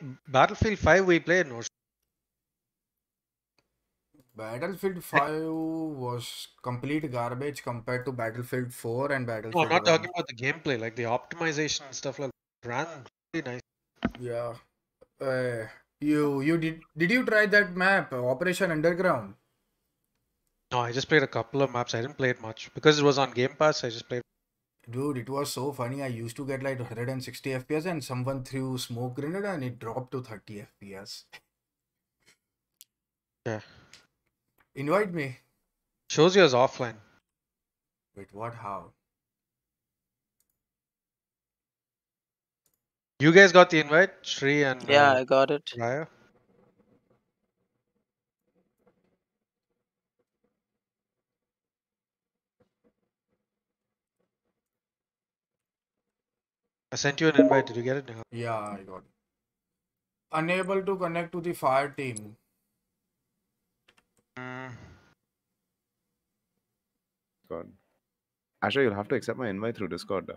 Battlefield 5 we played, no? Battlefield 5 was complete garbage compared to Battlefield 4 and No, I'm Battlefield not 1. talking about the gameplay, like the optimization and stuff like that. Ran really nice. Yeah. Uh, you did you try that map, Operation Underground? No, I just played a couple of maps. I didn't play it much because it was on Game Pass. I just played. Dude, it was so funny. I used to get like 160 FPS and someone threw smoke grenade and it dropped to 30 FPS. Yeah, Invite me. shows you as offline. Wait, what? How? You guys got the invite, Shri and Yeah, I got it. Raya. I sent you an invite. Did you get it? Nihal? Yeah, I got it. Unable to connect to the fire team. Mm, God. Asher, you'll have to accept my invite through Discord.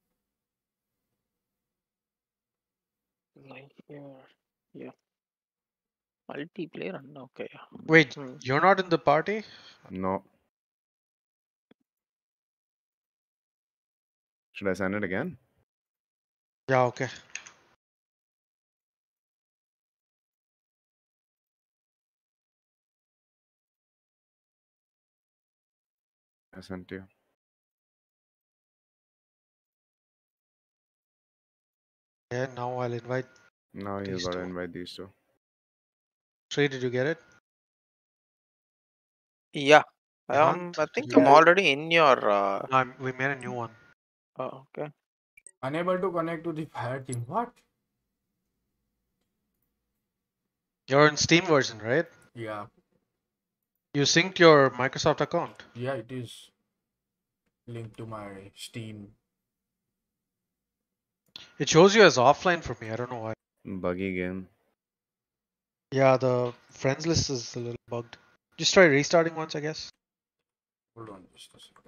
Like here. Yeah. Multiplayer. Okay. wait, Hmm. you're not in the party? No. Should I send it again? Yeah, okay. I sent you. Yeah, now I'll invite Now you these gotta two. invite these two. Shri, did you get it? Yeah. Nihant, I did think you I'm get it? already in your. No, we made a new one. Oh, okay. Unable to connect to the fire team. What? You're in Steam version, right? Yeah. You synced your Microsoft account. Yeah, it is linked to my Steam. It shows you as offline for me. I don't know why. Buggy game. Yeah, the friends list is a little bugged. Just try restarting once, I guess. Hold on just a second.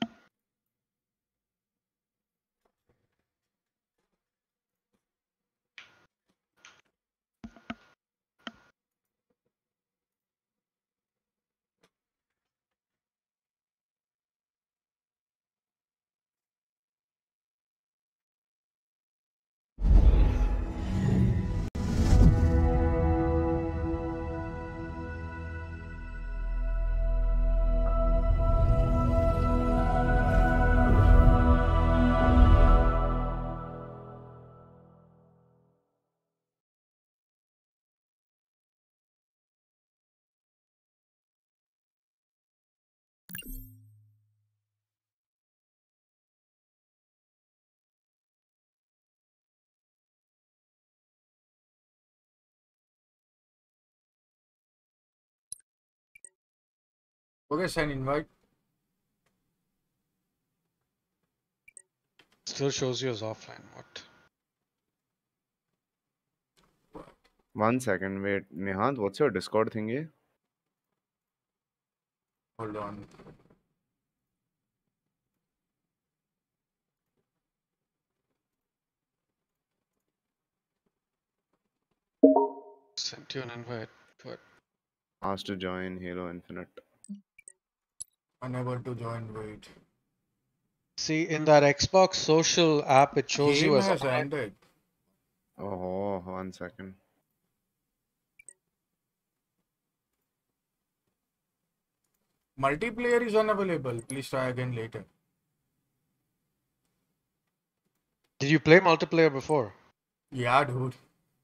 Okay, send invite. Still shows you as offline. What? 1 second, wait. Nihant, what's your Discord thingy? Hold on. Sent you an invite. But Asked to join Halo Infinite. Unable to join. Wait. see, in that Xbox social app, it shows you Game as has online. ended. Oh, 1 second. Multiplayer is unavailable. Please try again later. Did you play multiplayer before? Yeah, dude.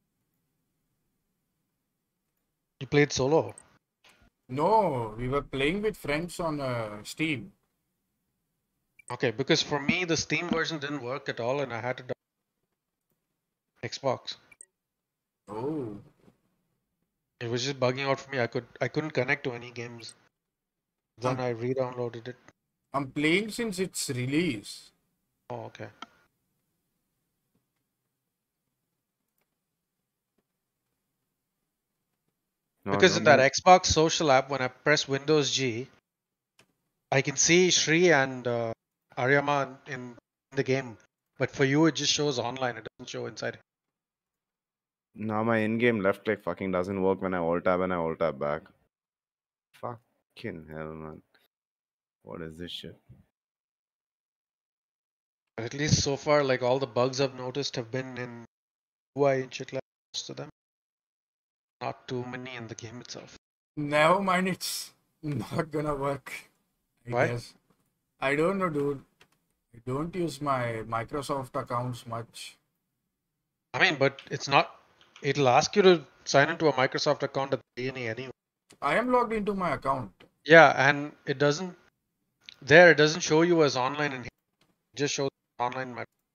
You played solo. No, we were playing with friends on Steam. Okay, because for me, the Steam version didn't work at all, and I had to download Xbox. Oh. It was just bugging out for me. I couldn't connect to any games. Then I re-downloaded it. I'm playing since its release. Oh, okay. No, Because no, in that no. Xbox social app, when I press Windows G, I can see Shri and Aryama in the game. But for you, it just shows online. It doesn't show inside. Now my in-game left click fucking doesn't work when I alt tab and I alt tab back. Fucking hell, man. What is this shit? At least so far, like all the bugs I've noticed have been in UI and shit like most of them. Not too many in the game itself. Never mind, it's not gonna work. I Why? guess. I don't know, dude. I don't use my Microsoft accounts much. I mean, but it's not. It'll ask you to sign into a Microsoft account at the beginning anyway. I am logged into my account. Yeah, and it doesn't. There, it doesn't show you as online, and it just shows online.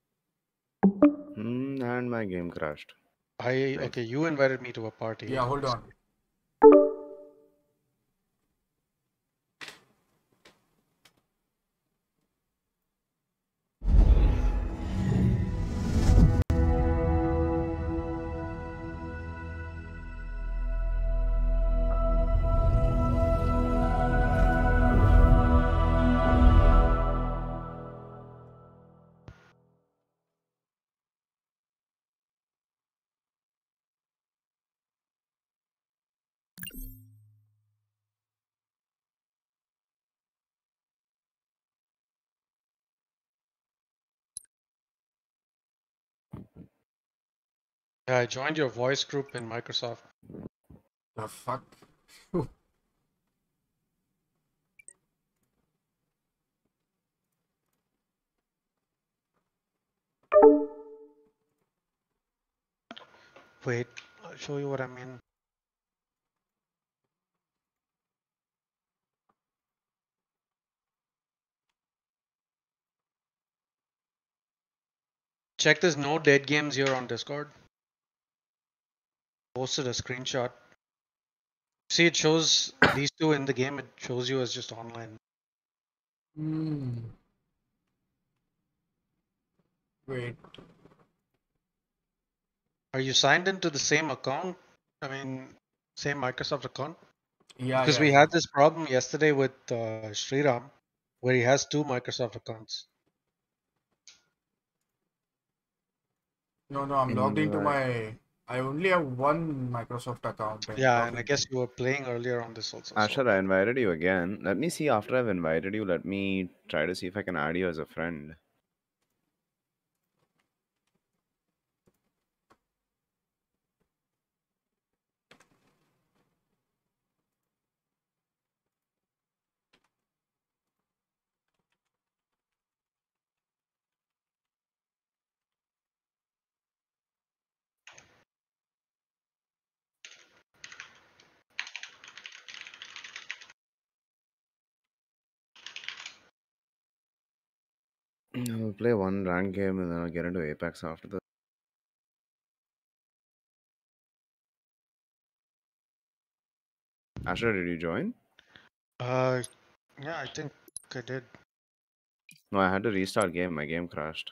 And my game crashed. Okay, you invited me to a party. Yeah, hold on. Yeah, I joined your voice group in Microsoft. The fuck? Wait, I'll show you what I mean. Check this no dead games here on Discord. Posted a screenshot. See, it shows these two in the game. It shows you as just online. Wait. Are you signed into the same account? I mean, same Microsoft account? Yeah, Because yeah, we yeah. had this problem yesterday with Sriram, where he has two Microsoft accounts. No, I'm logged into my. I only have one Microsoft account. Yeah, and I guess you were playing earlier on this also. Asher, I invited you again. Let me see after I've invited you. Let me try to see if I can add you as a friend. I'll play one ranked game and then I'll get into Apex after that. Asher, did you join? Yeah, I think I did. No, I had to restart game. My game crashed.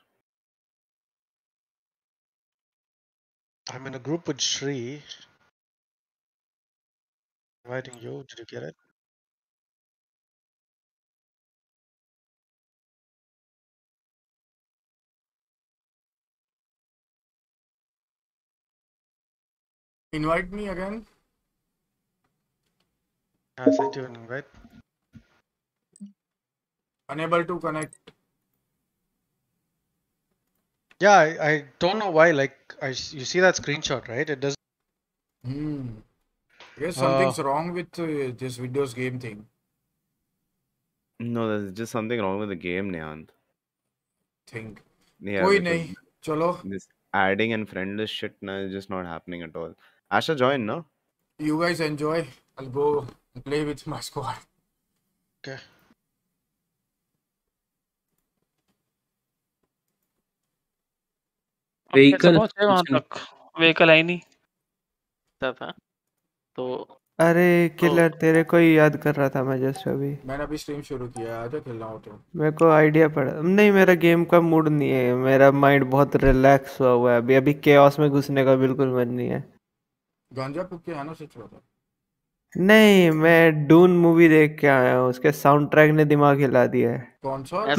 I'm in a group with Shri. Inviting you. Did you get it? Invite me again. I sent you an invite. Unable to connect. Yeah, I don't know why. Like, you see that screenshot, right? It doesn't. I guess something's wrong with this Windows game thing. No, there's just something wrong with the game, Nihant. Think. Yeah, Koi because nahi. Chalo. this adding and friendless shit is just not happening at all. Asher, join, no? You guys enjoy. I'll go play with my squad. Okay. Vehicle पहुंचे वहां तक vehicle I नहीं था तो अरे killer तेरे को ही याद कर रहा था मैं जस्ट अभी मैंने अभी स्ट्रीम शुरू किया है, आजा खेलना हो तो। मेरे को आइडिया पड़ा नहीं मेरा गेम का मूड नहीं है मेरा माइंड बहुत रिलैक्स हुआ है अभी अभी केओस में घुसने का बिल्कुल मन नहीं है गांजा फूक के आना सच बता नहीं मैं डून मूवी देख के आया हूँ उसके साउंड ट्रैक ने दिमाग हिला दिया है कौन सा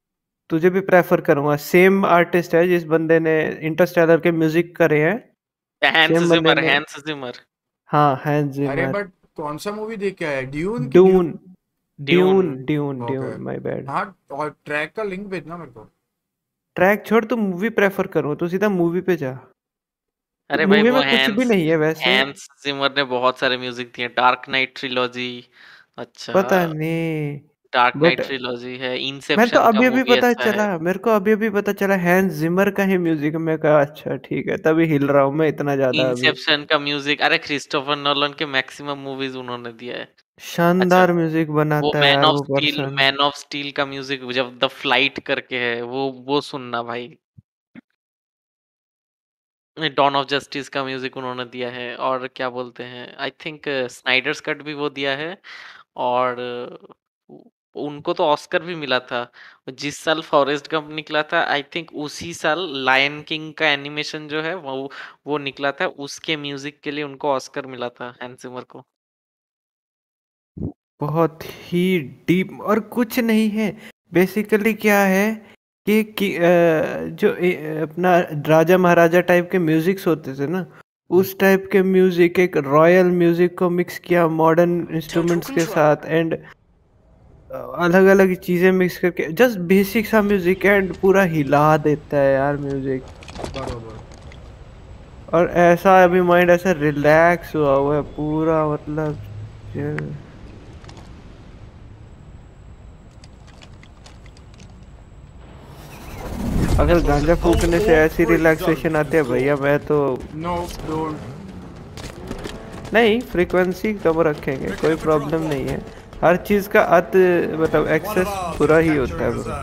तुझे भी प्रेफर करूंगा सेम आर्टिस्ट है जिस बंदे ने इंटरस्टेलर के म्यूजिक करे हैं चैम्बरलेन ने हैंस जिमर हाँ हैंस अरे जिमर बट कौन सा मूवी देख के आया, ड्यून की Dune Dune Dune okay. Dune my bad हाँ, और ट्रैक का लिंक भेजना मेरे को। ट्रैक छोड़, तू मूवी प्रेफर करो तो सीधा मूवी पे जा। अरे भाई मूवी वो में कुछ भी नहीं है वैसे, हैंस जिमर ने बहुत सारे म्यूजिक दिए। डार्क नाइट ट्रिलॉजी, अच्छा पता नहीं डार्क बट नाइट ट्रिलॉजी है, मैं तो इंसेप्शन का अभी अभी मूवी पता अच्छा है। चला, मेरे को अभी अभी पता चला हैंस जिमर का ही म्यूजिक। मैं कहा अच्छा ठीक है, तभी हिल रहा हूँ मैं इतना ज्यादा अभी। इंसेप्शन का म्यूजिक, अरे क्रिस्टोफर नोलन के मैक्सिमम मूवीज उन्होंने दिया है। अच्छा शानदार म्यूजिक वो बनाता है यार वो पर्सन। मैन ऑफ स्टील का म्यूजिक जब द फ्लाइट करके है वो सुनना भाई। डॉन ऑफ जस्टिस का म्यूजिक उन्होंने दिया है। और क्या बोलते हैं, आई थिंक स्नाइडर्स कट भी वो दिया है। और उनको तो ऑस्कर भी मिला था। जिस साल फॉरेस्ट गंप निकला था आई थिंक उसी साल लायन किंग का एनिमेशन जो है वो निकला था, उसके म्यूजिक के लिए उनको ऑस्कर मिला था हैंस जिमर को। बहुत ही डीप और कुछ नहीं है बेसिकली। क्या है कि जो अपना राजा महाराजा टाइप के म्यूजिक्स होते थे ना, उस टाइप के म्यूजिक, एक रॉयल म्यूजिक को मिक्स किया मॉडर्न इंस्ट्रूमेंट्स के साथ एंड अलग अलग चीजें मिक्स करके जस्ट बेसिक सा म्यूजिक एंड पूरा हिला देता है यार म्यूजिक। बरोबर। और ऐसा अभी माइंड ऐसा रिलैक्स हुआ हुआ है पूरा, मतलब chill। अगर गांजा फूकने से ऐसी रिलैक्सेशन आती है भैया, मैं तो नो डोंट। नहीं, फ्रीक्वेंसी कम रखेंगे, कोई प्रॉब्लम नहीं है। हर चीज का मतलब एक्सेस बुरा ही होता है बुरा।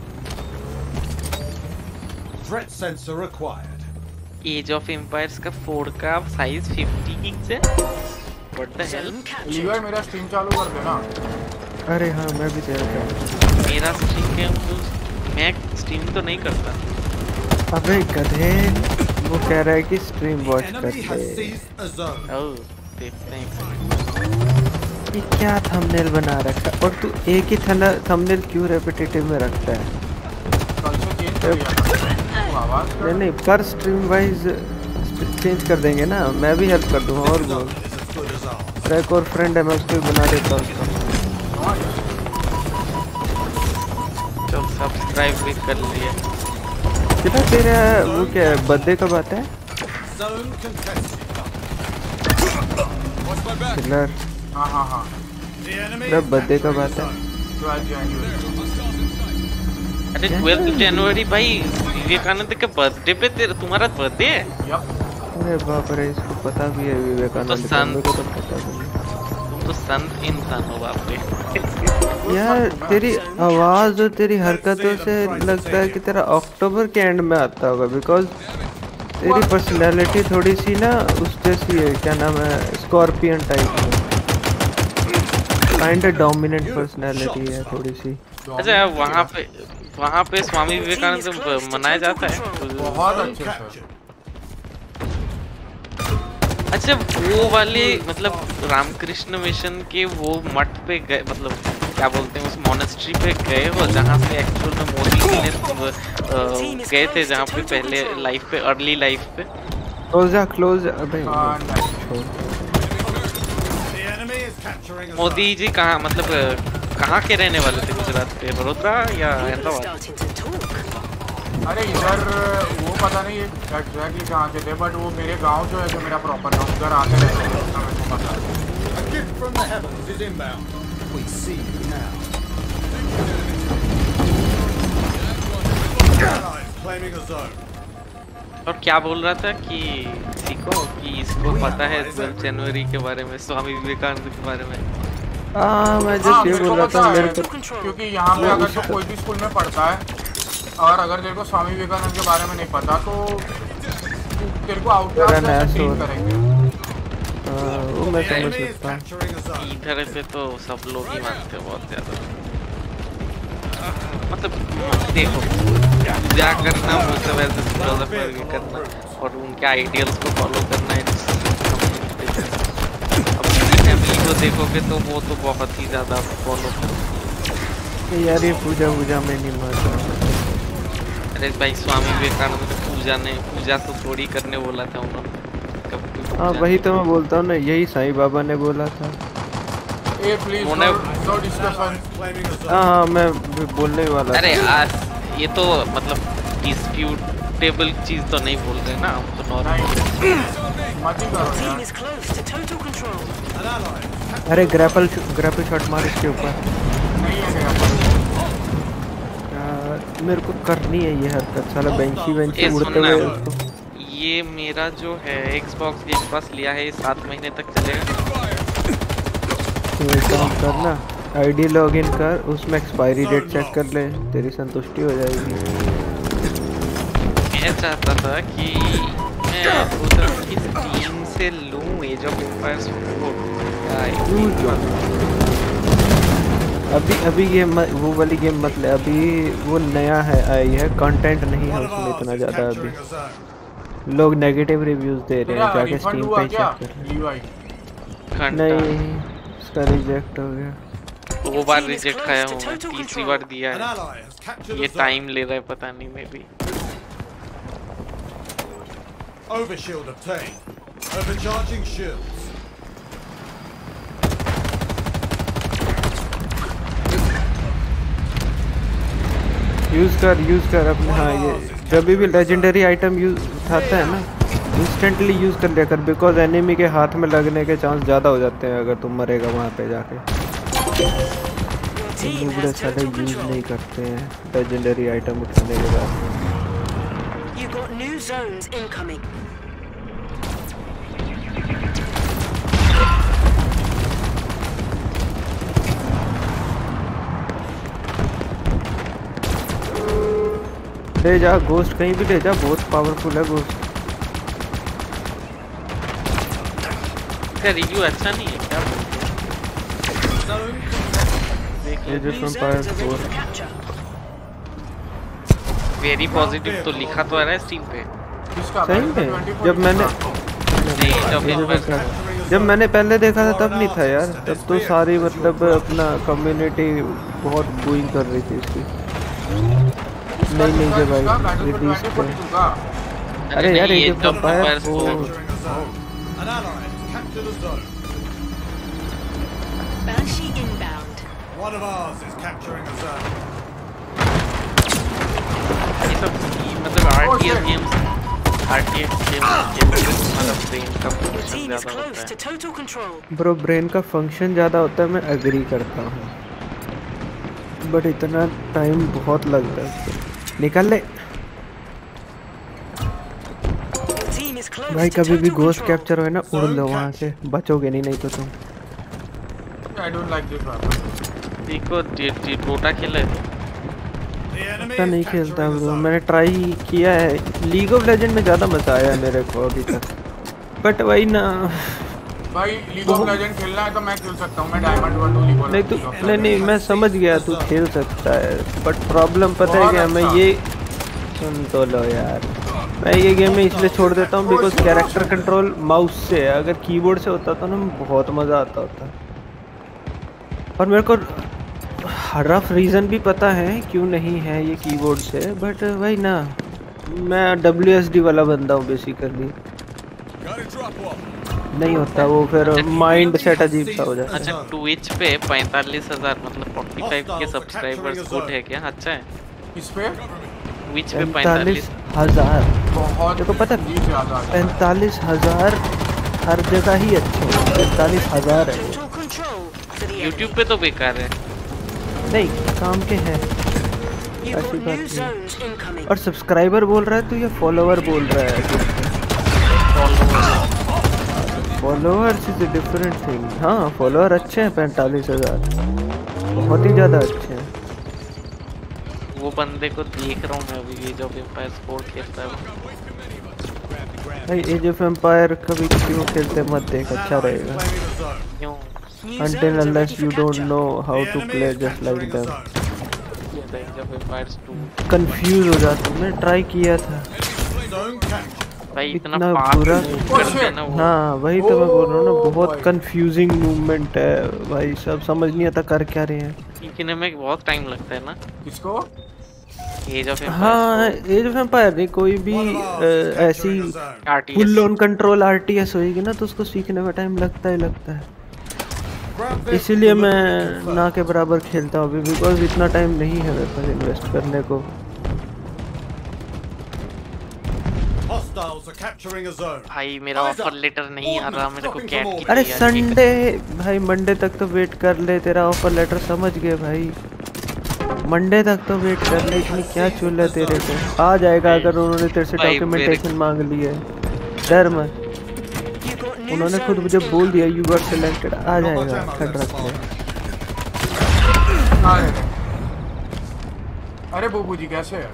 Threat sensor required. Age of Empires का 4 का साइज 50 गिग्स है। What the hell. लीवर मेरा स्ट्रीम चालू कर देना। अरे हाँ मैं भी देख रहा हूँ। मेरा स्ट्रीम के मैं स्ट्रीम तो नहीं करता। अबे गधे, वो कह रहा है कि स्ट्रीम वॉच कर Enemy has ले। seized a zone. ओह देखते हैं। ये क्या थंबनेल बना रखा है? और तू एक ही थंबनेल क्यों रेपिटेटिव में रखता है? कल से चेंज कर दिया था। तू आवाज कर। नहीं पर स्ट्रीम वाइज चेंज कर देंगे ना, मैं भी हेल्प कर दूंगा। और बोल, Is as good as ours. मेरा एक और फ्रेंड है, मैं उसको भी बना देता हूँ। तो सब्सक्राइब भी कर लिए। कितना तेरा वो क्या है, बर्थडे कब आता है? Zone contested. Watch my back. Killer, हाँ हाँ हाँ। The enemy मेरा is बर्थडे कब capturing आता the है? 12 जनवरी। अरे 12 जनवरी भाई विवेकानंद के बर्थडे पे तुम्हारा बर्थडे है। यप। अरे बाप रे, इसको पता भी है विवेकानंद तो का, मेरे को तो पता भी नहीं। तुम तो संत इंसान हो बाप रे। यार तेरी आवाज और तेरी हरकतों से लगता है कि तेरा अक्टूबर के एंड में आता होगा, बिकॉज तेरी पर्सनैलिटी थोड़ी सी ना उस जैसी है, क्या नाम है, स्कॉर्पियन टाइप में, काइंड ऑफ डोमिनेंट पर्सनैलिटी है थोड़ी सी। अच्छा वहाँ पे स्वामी विवेकानंद मनाया जाता है। बहुत अच्छे से। अच्छा वो वाले मतलब रामकृष्ण मिशन के वो मठ पे गए, मतलब क्या बोलते हैं उस मोनेस्ट्री पे गए हो जहाँ से एक्चुअल में मोदी जी ने गए थे, जहाँ पे पहले लाइफ पे, अर्ली लाइफ पे। क्लोज अबे छोड़। The enemy is capturing a zone. Modi ji कहाँ, मतलब कहाँ के रहने वाले थे? गुजरात के, बड़ोदरा या अहमदाबाद? अरे इधर वो पता नहीं एग्जैक्टली कहाँ के थे, बट वो मेरे गांव जो है, जो मेरा प्रॉपर गांव, उधर आते रहते हैं, उसका मेरे को पता है। A gift from the heavens is inbound. We see you now. Allies claiming a zone. और क्या बोल रहा था कि सीखो कि इसको पता है 12 जनवरी के बारे में, स्वामी विवेकानंद के बारे में। मैं जो ये बोल रहा था मेरे को, क्योंकि यहाँ पे अगर तो कोई भी स्कूल में पढ़ता है और अगर तेरे को स्वामी विवेकानंद के बारे में नहीं पता तो तेरे को आउटकास्ट करेंगे। वो मैं समझ Enemy is सकता हूँ। capturing a zone. इधर से तो सब लोग ही मानते हैं बहुत ज्यादा। मतलब देखो पूजा करना वो सब ऐसे फिलोसफी करना और उनके आइडियल्स को फॉलो करना है। अब फैमिली को देखोगे तो वो तो बहुत ही ज्यादा फॉलो करते। यार ये पूजा में नहीं मानता। अरे भाई स्वामी विवेकानंद ने पूजा तो थोड़ी करने बोला था उन्होंने। हाँ वही तो मैं बोलता हूँ ना, यही साईं बाबा ने बोला था। ए प्लीज नो डिस्कशन। हाँ मैं बोलने ही वाला अरे था। यार ये तो मतलब डिस्प्यूटेबल चीज तो नहीं बोल रहे ना हम तो नॉर्मल। मत ही करो Team यार। is close to total control. अरे ग्रैपल शॉट मार इसके ऊपर। नहीं है गया। यार मेरे को करनी है ये हरकत, साला बेंची ए उड़ते सुनना, हुए उसको। ये मेरा जो है Xbox गेम पास लिया है, ये 7 महीने तक चलेगा। तो एक काम करना, आईडी लॉगिन कर, उसमें एक्सपायरी डेट चेक कर ले, तेरी संतुष्टि हो जाएगी। मैं चाहता था कि मैं उधर की टीम से लूं एज ऑफ एम्पायर्स 4। अभी ये वो वाली गेम मत ले, अभी वो नया है आई है, कंटेंट नहीं है उसमें इतना ज़्यादा। अभी लोग नेगेटिव रिव्यूज दे रहे हैं, जाके स्टीम पे ही चेक कर। नहीं उसका रिजेक्ट हो गया। 2 बार रिजेक्ट खाया हूँ मैं, तीसरी बार दिया है। ये टाइम ले रहा है पता नहीं, maybe. Overshield obtained. Overcharging shields. Use कर अपने। हाँ ये जब भी लेजेंडरी आइटम यूज उठाता है ना, इंस्टेंटली यूज कर लिया कर, बिकॉज एनिमी के हाथ में लगने के चांस ज़्यादा हो जाते हैं अगर तुम मरेगा वहाँ पे जाके। बड़े सारे यूज नहीं करते हैं लेजेंडरी आइटम उठाने के बाद। You got new zones incoming. ले जा गोस्ट, कहीं भी ले जा, बहुत पावरफुल है गोस्ट। इसका रिव्यू अच्छा नहीं है क्या? ये जो New zones are ready for capture. Very positive तो लिखा तो है ना स्टीम पे। सही में जब मैंने पहले देखा था तब नहीं था यार, तब तो सारी मतलब अपना कम्युनिटी बहुत बूइंग कर रही थी इसकी। नहीं जब भाई रिलीज पे। अरे यार ये जो एम्पायर वो An ally has captured a zone. Banshee inbound. One of ours is capturing a zone. ये सब मतलब RTS गेम्स मतलब ब्रेन का Your फंक्शन team is ज्यादा close होता to total control. Bro brain का फंक्शन ज़्यादा होता है, मैं एग्री करता हूँ, बट इतना टाइम बहुत लगता है उसको। निकल ले Your team is close भाई, to कभी भी total गोस्ट control. कैप्चर हो ना, उड़ लो वहाँ से, बचोगे नहीं तो तुम। I don't like this weapon. देखो डोटा खेला है The enemy पता नहीं is खेलता capturing a ब्रो, zone. मैंने ट्राई किया है, लीग ऑफ लेजेंड में ज़्यादा मजा आया मेरे को अभी तक, बट वही ना। भाई लीग ऑफ लेजेंड खेलना है तो मैं खेल सकता हूँ, मैं डायमंड 1 लीग ऑफ नहीं तू नहीं मैं समझ गया तू खेल सकता है, बट प्रॉब्लम पता है क्या, मैं ये सुन तो लो यार, मैं ये गेम में इसलिए छोड़ देता हूँ बिकॉज कैरेक्टर कंट्रोल माउस से है, अगर कीबोर्ड से होता तो ना बहुत मज़ा आता होता। और मेरे को रफ रीज़न भी पता है क्यों नहीं है ये कीबोर्ड से, बट वही ना, मैं WSD वाला बंदा हूँ बेसिकली, नहीं होता वो, फिर माइंड सेट अजीब सा हो जाता है। अच्छा ट्विच पे 45,000 मतलब 45 के सब्सक्राइबर्स गुड है क्या? अच्छा है इस पे ट्विच पे 45,000 बहुत देखो पता है, ज्यादा 45,000 हर जगह ही अच्छे हैं, 45,000 है, Total control for the enemy. YouTube पे तो बेकार है। नहीं काम के हैं। You ऐसी got बात new नहीं। zones incoming. और सब्सक्राइबर बोल रहा है तो ये फॉलोवर बोल रहा है, followers is a different thing. हाँ फॉलोअर अच्छे हैं 45,000, बहुत ही ज़्यादा अच्छे हैं। वो बंदे को देख रहा हूँ मैं अभी, ये जो एम्पायर स्पोर्ट खेलता है वो। भाई एज ऑफ एम्पायर कभी क्यों खेलते मत देख, अच्छा रहेगा। Claiming a zone. क्यों? New Until zones are unless ready you for don't capture. know how The to enemy play is just like capturing a them, zone. ये था एज ऑफ एम्पायर्स 2। कंफ्यूज हो जाता हूँ। मैंने ट्राई किया था, Zone captured. भाई इतना इतना फास्ट बुरा। मूव करते हैं ना वो। हाँ वही तो मैं बोल रहा हूँ ना, Oh बहुत boy. कंफ्यूजिंग मूवमेंट है भाई, सब समझ नहीं आता कर क्या रहे हैं। सीखने में बहुत टाइम लगता है ना। किसको एज ऑफ एम्पायर हाँ, एज ऑफ एम्पायर नहीं, कोई भी One of ours is ऐसी capturing a zone. Full RTS. On control RTS होएगी ना, तो उसको सीखने में टाइम लगता ही लगता है। Ground vehicle इसीलिए मैं delivery ना confirmed. के बराबर खेलता हूँ अभी, बिकॉज इतना टाइम नहीं है मेरे पास इन्वेस्ट करने को। Hostiles are capturing a zone. भाई मेरा ऑफर लेटर नहीं आ रहा, मेरे को कैट की अरे तैयारी संडे भाई, मंडे तक तो वेट कर ले, तेरा ऑफर लेटर समझ गए भाई। मंडे तक तो वेट कर ले, इतनी क्या चुल है तेरे को। आ जाएगा अगर उन्होंने तेरे से भाई, डॉक्यूमेंटेशन मांग ली है, डर मत। You got new उन्होंने खुद zones मुझे बोल दिया incoming. यू गॉट सिलेक्टेड, आ जाएगा, ठंड रख ले। अरे बूबू जी कैसे है?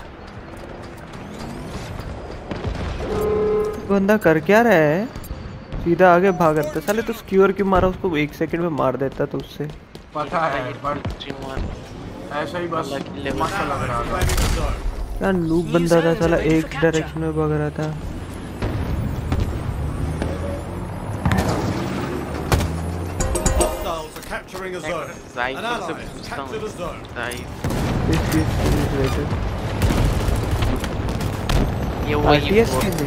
बंदा कर क्या रहा है? सीधा आगे भाग रहा था साले, तो स्क्यूअर क्यों मारा उसको? 1 सेकंड में मार देता तो उससे। पता है बट ऐसा ही बस मस्त लग रहा था। Claiming the zone. क्या नूब बंदा था साला, एक डायरेक्शन में भाग रहा था। Hostiles are capturing a zone. जाइद An से ally has पूछता हूँ। captured a zone. जाइद, ये वही आरटीएस बोल- के लिए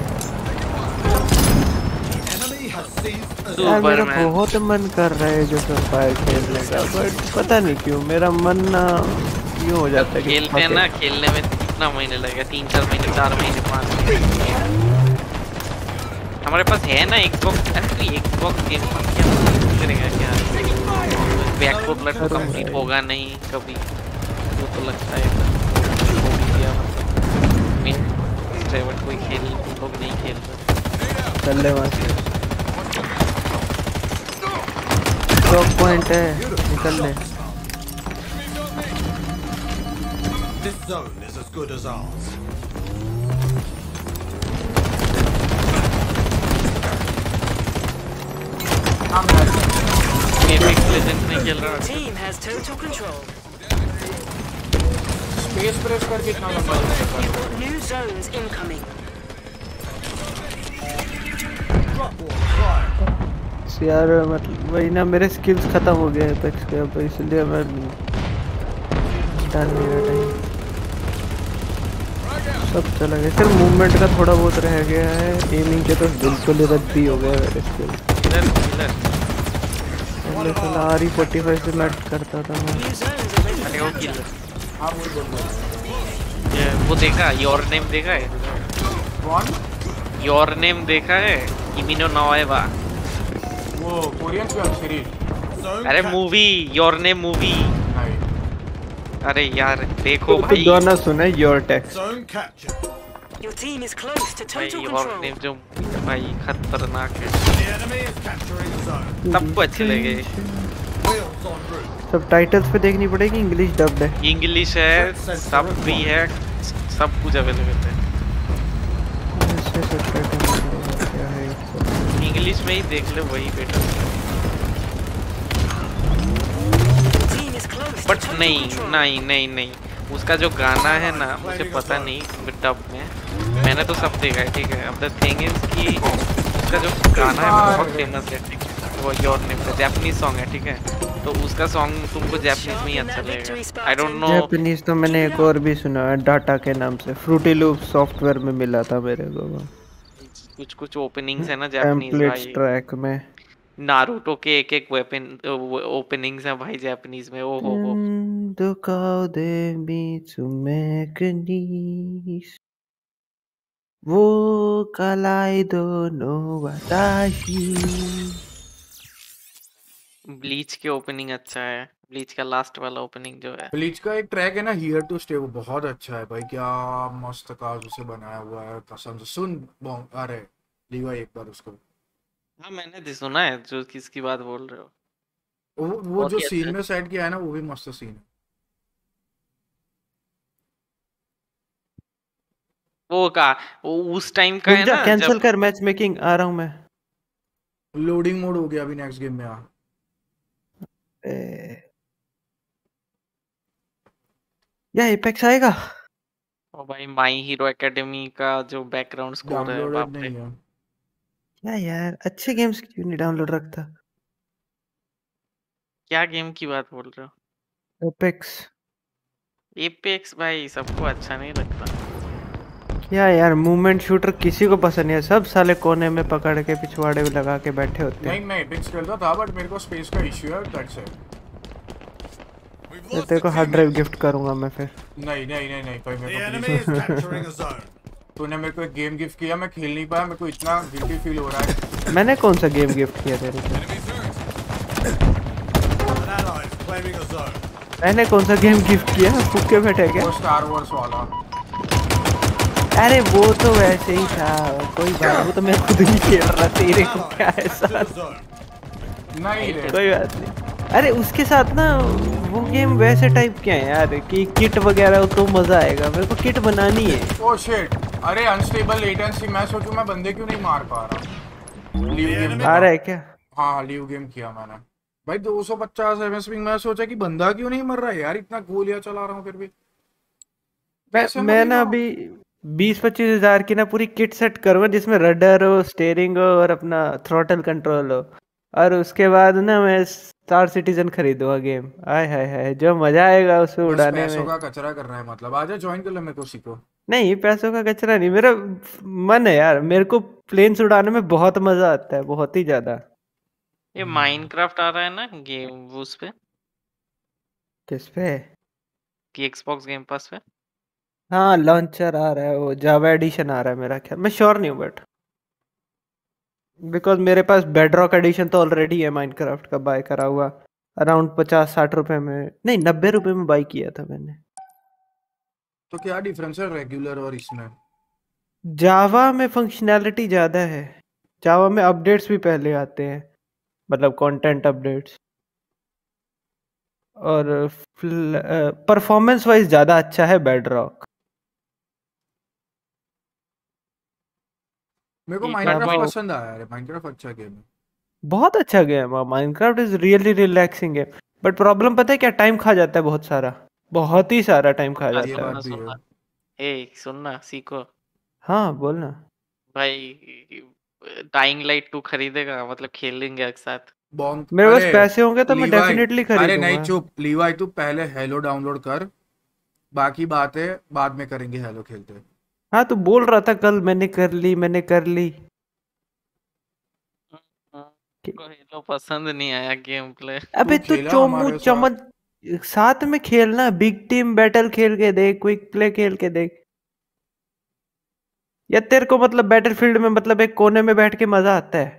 Enemy has seized a यार मेरा सुपरमैन। बहुत मन कर रहा है जो फंपायर खेलने का, बट पता नहीं क्यों मेरा मन ना यूं हो जाता है कि खेलते हैं ना, खेलने में कितना महीने लगेगा? 3-4 महीने, 4 महीने, 5 महीने। हमारे पास है ना Xbox। अरे तो Xbox गेम पास क्या करेगा क्या? बैकपोर्ट तो कंप्लीट होगा नहीं कभी, वो तो लगता है हो भी गया। मतलब ड्राइवर कोई खेल, लोग नहीं खेल रहे। चल ले वहाँ से, स्टॉक पॉइंट है, निकल ले। This zone is as good as ours. Apex Legends नहीं खेल रहा। Team has total control. Space press करके इतना लंबा चलता You got new zones incoming. Drop wall fire. यार मतलब वही ना, मेरे स्किल्स खत्म हो गए एपेक्स के अब, इसलिए मैं डाल नहीं रहा टाइम, सब चला गया। सिर्फ मूवमेंट का थोड़ा बहुत रह गया है, एमिंग के तो बिल्कुल ही रद्दी हो गया मेरे स्किल। किलर किलर पहले साला RE45 से मैच करता था मैं। New zones are ready अरे for वो capture. किलर हाँ वही बोल रहा ये वो देखा, योर नेम देखा है? कौन? योर नेम देखा है? किमिनो नावाएबा। वो कोरियन वेब सीरीज? Zone अरे captured. Movie, Your Name movie. नहीं। अरे यार देखो तो भाई, गाना सुना है your text. Zone captured. Your team is close to भाई total योर control. नेम जो भाई खतरनाक है, The enemy is capturing a zone. सबको अच्छे लगे। Wheels en route. सब टाइटल्स पे देखनी पड़ेगी, इंग्लिश डब्ड है। इंग्लिश है, सब भी है, सब कुछ अवेलेबल है। ऐसे सबटाइटल क्या है इसका? इंग्लिश में ही देख ले, वही better. Your team is close to but total नहीं control. नहीं नहीं नहीं, उसका जो गाना है ना, मुझे पता नहीं डब में, मैंने तो सब देखा है, ठीक है। अब द थिंग इज कि उसका जो गाना है वो बहुत फेमस है, ठीक है। वो योर नेम का जापानीज सॉन्ग है, ठीक है। तो उसका सॉन्ग तुमको जापानीज में ही अच्छा लगेगा। I don't know. जापानीज तो मैंने एक और भी सुना है, डाटा के नाम से, फ्रूटी लूप सॉफ्टवेयर में मिला था मेरे को वो, कुछ कुछ ओपनिंग्स है ना जापानीज टेम्पलेट्स भाई। ट्रैक में। नारुतो के एक एक वेपन ओपनिंग्स हैं भाई जापानीज में। ओ हो दुकाओ दे मित्सु मैकनीस वो कलाई दोनों वाताशी। ब्लीच के ओपनिंग अच्छा है, ब्लीच का लास्ट वाला ओपनिंग जो है। ब्लीच का एक ट्रैक है ना, हियर टू स्टे, वो बहुत अच्छा है भाई। क्या मस्त काज उसे बनाया हुआ है, कसम से। सुन अरे लीवा एक बार उसको। हाँ मैंने भी सुना है, जो किसकी बात बोल रहे हो। वो बहुत जो ही अच्छा सीन है। में सेट किया है ना, वो भी मस्त सीन है। वो का वो उस टाइम का है ना कैंसिल जब कर मैच मेकिंग, आ रहा हूँ मैं। लोडिंग मोड हो गया अभी नेक्स्ट गेम में। आ या एपेक्स आएगा? ओ भाई माई हीरो एकेडमी का जो बैकग्राउंड स्कोर है, डाउनलोडेड बाप रे। नहीं है। क्या यार, अच्छे गेम्स क्यों नहीं डाउनलोड रखता? क्या गेम की बात बोल रहे हो? एपेक्स एपेक्स भाई सबको अच्छा नहीं लगता। क्या यार, मूवमेंट शूटर किसी को पसंद नहीं है, सब साले कोने में पकड़ के पिछवाड़े में लगा के बैठे होते हैं। नहीं मैं एपेक्स खेलता था बट मेरे को स्पेस का इश्यू है, दैट्स इट। तो तेरे को हार्ड ड्राइव गिफ्ट करूंगा मैं फिर। नहीं नहीं नहीं नहीं भाई, The मेरे enemy को is capturing a zone. तूने मेरे को एक गेम गिफ्ट किया, मैं खेल नहीं पाया, मेरे को इतना गिल्टी फील हो रहा है। मैंने कौन सा गेम गिफ्ट किया तेरे को? An ally is claiming a zone. मैंने कौन सा गेम गिफ्ट किया? फूक के बैठे क्या? वो स्टार वॉर्स वाला। अरे वो तो वैसे ही था, कोई बात, वो तो मैं खुद ही खेल रहा, तेरे को क्या है Capture साथ? the zone. नहीं रे, कोई बात नहीं। अरे उसके साथ ना वो गेम वैसे टाइप के हैं यार कि किट वगैरह हो तो मजा आएगा, मेरे को किट बनानी है। ओ शिट, अरे अनस्टेबल लेटेंसी, मैं सोचूं मैं बंदे क्यों नहीं मार पा रहा। लीव गेम आ रहा है क्या? हाँ लीव गेम किया मैंने भाई। 250 एमएस पिंग, मैं सोचा कि बंदा क्यों नहीं मर रहा है यार, इतना गोलियां चला रहा हूँ फिर भी। मैं ना अभी 20-25 हजार की ना पूरी किट सेट करूंगा जिसमें रडर हो, स्टीयरिंग हो और अपना थ्रॉटल कंट्रोल हो, और उसके बाद ना मैं स्टार सिटीजन खरीदूंगा गेम। आय हाय हाय, जो मजा आएगा उसमें बस उड़ाने पैसों में। का कचरा कर रहा है मतलब, आजा ज्वाइन कर ले मेरे को, सीखो। नहीं, पैसों का कचरा नहीं, मेरा मन है यार, मेरे को प्लेन्स उड़ाने में बहुत मजा आता है, बहुत ही ज्यादा। ये माइनक्राफ्ट आ रहा है ना गेम उस पे, किस पे? कि एक्सबॉक्स गेम पास पे। हाँ लॉन्चर आ रहा है, वो जावा एडिशन आ रहा है मेरा ख्याल, मैं श्योर नहीं हूँ बट बिकॉज मेरे पास बेडरॉक एडिशन तो ऑलरेडी है माइनक्राफ्ट का, बाय करा हुआ अराउंड 50-60 रुपए में, नहीं 90 रुपए में बाय किया था मैंने। तो क्या डिफरेंस है रेगुलर और इसमें? जावा में फंक्शनैलिटी ज़्यादा है, जावा में अपडेट्स भी पहले आते हैं, मतलब कंटेंट अपडेट्स, और परफॉर्मेंस वाइज ज़्यादा अच्छा है बेडरॉक। मेरे को एक माइनक्राफ्ट बार पसंद आया यार, माइनक्राफ्ट अच्छा गेम है। बहुत अच्छा गेम है Minecraft, is really relaxing game, but problem पता है क्या, टाइम खा जाता है बहुत सारा, बहुत ही सारा टाइम खा ये जाता है। बात भी है। सुनना, ए सुनना सीखो हाँ बोलना। भाई। डाइंग लाइट 2 खरीदेगा, मतलब खेलेंगे एक साथ। बॉन्ग, मेरे पास अरे पैसे होंगे तो मैं लीवाई, डेफिनेटली अरे नहीं खरीदूंगा। चुप लीवाई, तू पहले हेलो डाउनलोड कर, बाकी बातें बाद में करेंगे, हेलो खेलते। हाँ तो बोल रहा था कल, मैंने कर ली, मैंने कर ली। को हेलो पसंद नहीं आया गेम प्ले। अबे तू तो खेला चोमू हमारे साथ। चमच साथ में खेलना, बिग टीम बैटल खेल के देख, क्विक प्ले खेल के देख, या तेरे को मतलब बैटलफील्ड में मतलब एक कोने में बैठ के मजा आता है?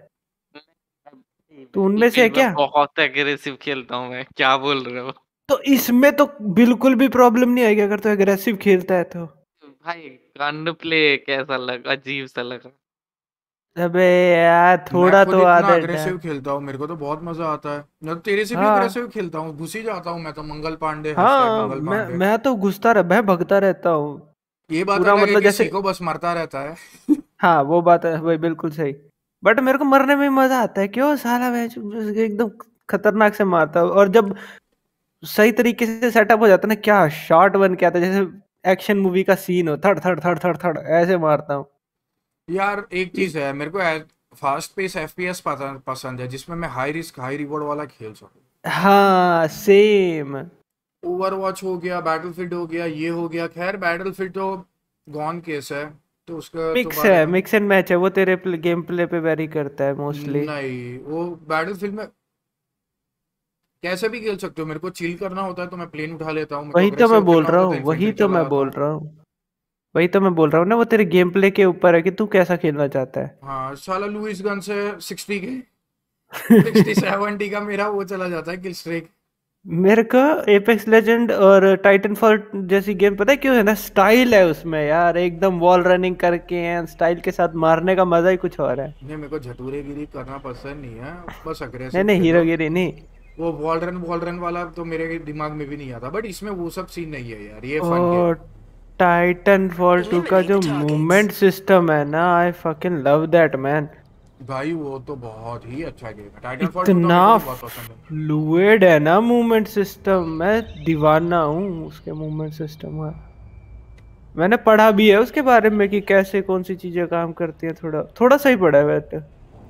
तो उनमें से है बैटलफील्ड में क्या? बहुत एग्रेसिव खेलता हूँ मैं, क्या बोल रहे हो तो इसमें तो बिल्कुल भी प्रॉब्लम नहीं आएगी अगर तो एग्रेसिव खेलता है तो। भाई? गन प्ले कैसा लगा, अजीब सा लगा। अबे यार मैं थोड़ा खुद तो इतना आदत है। अग्रेसिव खेलता हूँ, मेरे को तो बहुत मजा आता है, मैं तो तेरे से भी हाँ अग्रेसिव खेलता हूँ, घुस ही जाता हूँ मैं तो। मंगल पांडे, हाँ, मंगल मैं पांडे। मैं तो घुसता रह, मैं भगता रहता हूँ ये बात पूरा, अलग है मतलब कि जैसे। सीको बस मरता रहता है। हाँ वो बात है भाई, बिल्कुल सही, बट मेरे को मरने में मजा आता है, क्यों साला मैं एकदम खतरनाक से मारता हूँ, और जब सही तरीके से सेटअप हो जाता है ना, क्या शॉट बन के आता है, जैसे एक्शन मूवी का सीन हो, थड़ थड़ थड़ थड़ थड़ ऐसे मारता हूँ। यार एक चीज है, मेरे को फास्ट पेस एफपीएस पसंद है, जिसमें मैं हाई रिस्क हाई रिवॉर्ड वाला खेल सकूं। हाँ सेम। ओवरवॉच हो गया, बैटलफील्ड हो गया, ये हो गया। खैर बैटलफील्ड तो गॉन केस है, तो उसका तो मिक्स बारे है, में मिक्स एंड मैच है वो, तेरे गेम प्ले पे वेरी करता है मोस्टली। नहीं। वो बैटलफील्ड में कैसे भी खेल सकते हो, मेरे को चिल करना होता है तो मैं प्लेन उठा लेता हूँ, मेरे को वही तो मैं अग्रेसिव बोल खेलना रहा होता है हूँ, तो वही इन्फेंट्री तो चला मैं जाता बोल हूँ। रहा हूँ, वही तो मैं बोल रहा हूँ ना, वो तेरे गेम प्ले के ऊपर है कि तू कैसा खेलना चाहता है। हाँ साला लुइस गन से 60 के 60-70 का मेरा वो चला जाता है किल स्ट्रीक। मेरे को एपेक्स लेजेंड और टाइटनफॉल जैसी गेम पता है क्यों है ना, स्टाइल है उसमें यार, एकदम वॉल रनिंग करके हैं, स्टाइल के साथ मारने का मजा ही कुछ और है। नहीं मेरे को झटूरेगिरी करना पसंद नहीं है, बस नहीं अग्रेसिव नहीं, खेलो। हीरोगिरी नहीं। वो वॉल रन वाला तो मेरे दिमाग में भी नहीं आता, बट इसमें वो सब सीन नहीं है यार, ये फन ओ गेम। टाइटनफॉल 2 का Eliminate जो the targets. मूवमेंट सिस्टम है ना, I fucking love that man. भाई वो तो बहुत ही अच्छा गेम है, टाइटनफॉल 2 तो इतना मेरे को भी बहुत पसंद है। फ्लूइड है ना मूवमेंट सिस्टम, मैं दीवाना हूँ उसके मूवमेंट सिस्टम का। मैंने पढ़ा भी है उसके बारे में कि कैसे कौन सी चीजें काम करती हैं, थोड़ा थोड़ा सा ही पढ़ा है वैसे।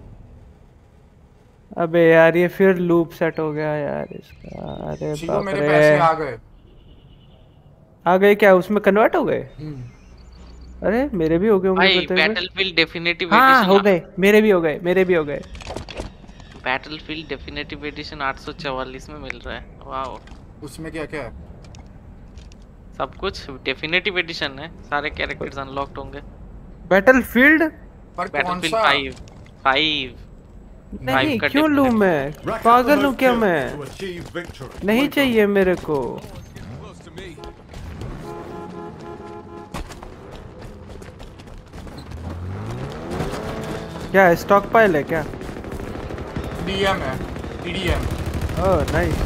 अबे यार ये फिर लूप सेट हो गया यार इसका, अरे सीखो बाप मेरे रे। पैसे आ गए। आ गए क्या उसमें कन्वर्ट हो गए? अरे मेरे भी हो गए होंगे भाई बताइए। बैटलफील्ड डेफिनेटिव हाँ एडिशन हो गए, मेरे भी हो गए, मेरे भी हो गए। बैटलफील्ड डेफिनेटिव एडिशन 844 में मिल रहा है। वाओ, उसमें क्या क्या है? सब कुछ डेफिनेटिव एडिशन है, सारे कैरेक्टर्स अनलॉक्ड होंगे। बैटलफील्ड पर कौन बैटलफील्ड सा? 5 नहीं, का क्यों लूं मैं? Rack up the पागल हूँ most क्या kills मैं? to achieve victory. नहीं चाहिए मेरे को। क्या स्टॉक पाइल है क्या? डीएम है, टीडीएम। Oh nice.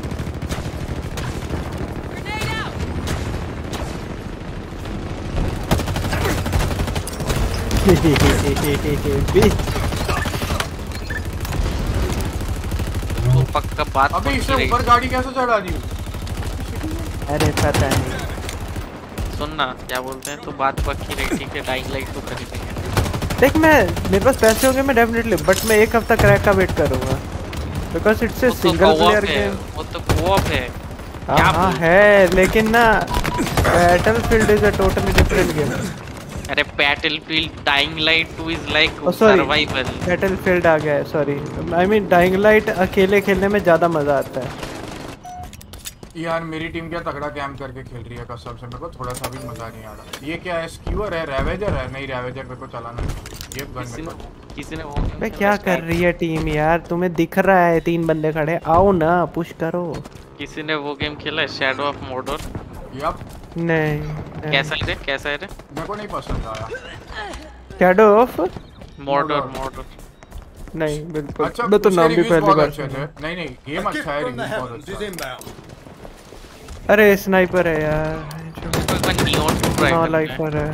तो पक्का बात अबे पक्की इसने रही। ऊपर गाड़ी कैसे चढ़ा दी? अरे पता नहीं। सुनना क्या बोलते हैं, तो बात पक्की रही। ठीक है, डाइंग लाइट तो खरीदेंगे। देख मैं मेरे पास पैसे होंगे मैं डेफिनेटली, बट मैं एक हफ्ता क्रैक का वेट करूंगा बिकॉज इट्स ए वो तो सिंगल प्लेयर co-op है, गेम। वो तो co-op है। क्या हाँ बोल- है, लेकिन ना Battlefield is a totally different game. अरे Battlefield Dying Light 2 is like Oh, sorry. Survival. Battlefield आ गया है, sorry. I mean Dying Light अकेले खेलने में ज्यादा मजा आता है। यार मेरी टीम क्या तगड़ा कैंप करके खेल रही है कसम से, मेरे को थोड़ा सा भी मजा नहीं आ रहा। ये क्या है, स्क्यूअर है, रैवेजर है? नहीं रैवेजर मेरे को चलाना नहीं। ये गन मेरे को। किसी ने वो बे क्या कर रही है टीम यार? तुम्हें दिख रहा है 3 बंदे खड़े, आओ ना पुश करो। किसी ने वो गेम खेला है, शैडो ऑफ मॉर्डर? यप। नहीं कैसा है रे, कैसा है रे? मेरे को नहीं पसंद आया। शैडो ऑफ मॉर्डर नहीं बिल्कुल। अच्छा, मैं तो उसके नाम भी reviews पहली बहुत बार अच्छे थे। सुना। नहीं नहीं गेम A अच्छा gift है, from the रिव्यू बहुत heavens अच्छा is है। inbound. अरे स्नाइपर है यार, कोई नियॉन टू नो ड्राइव लाइफर है।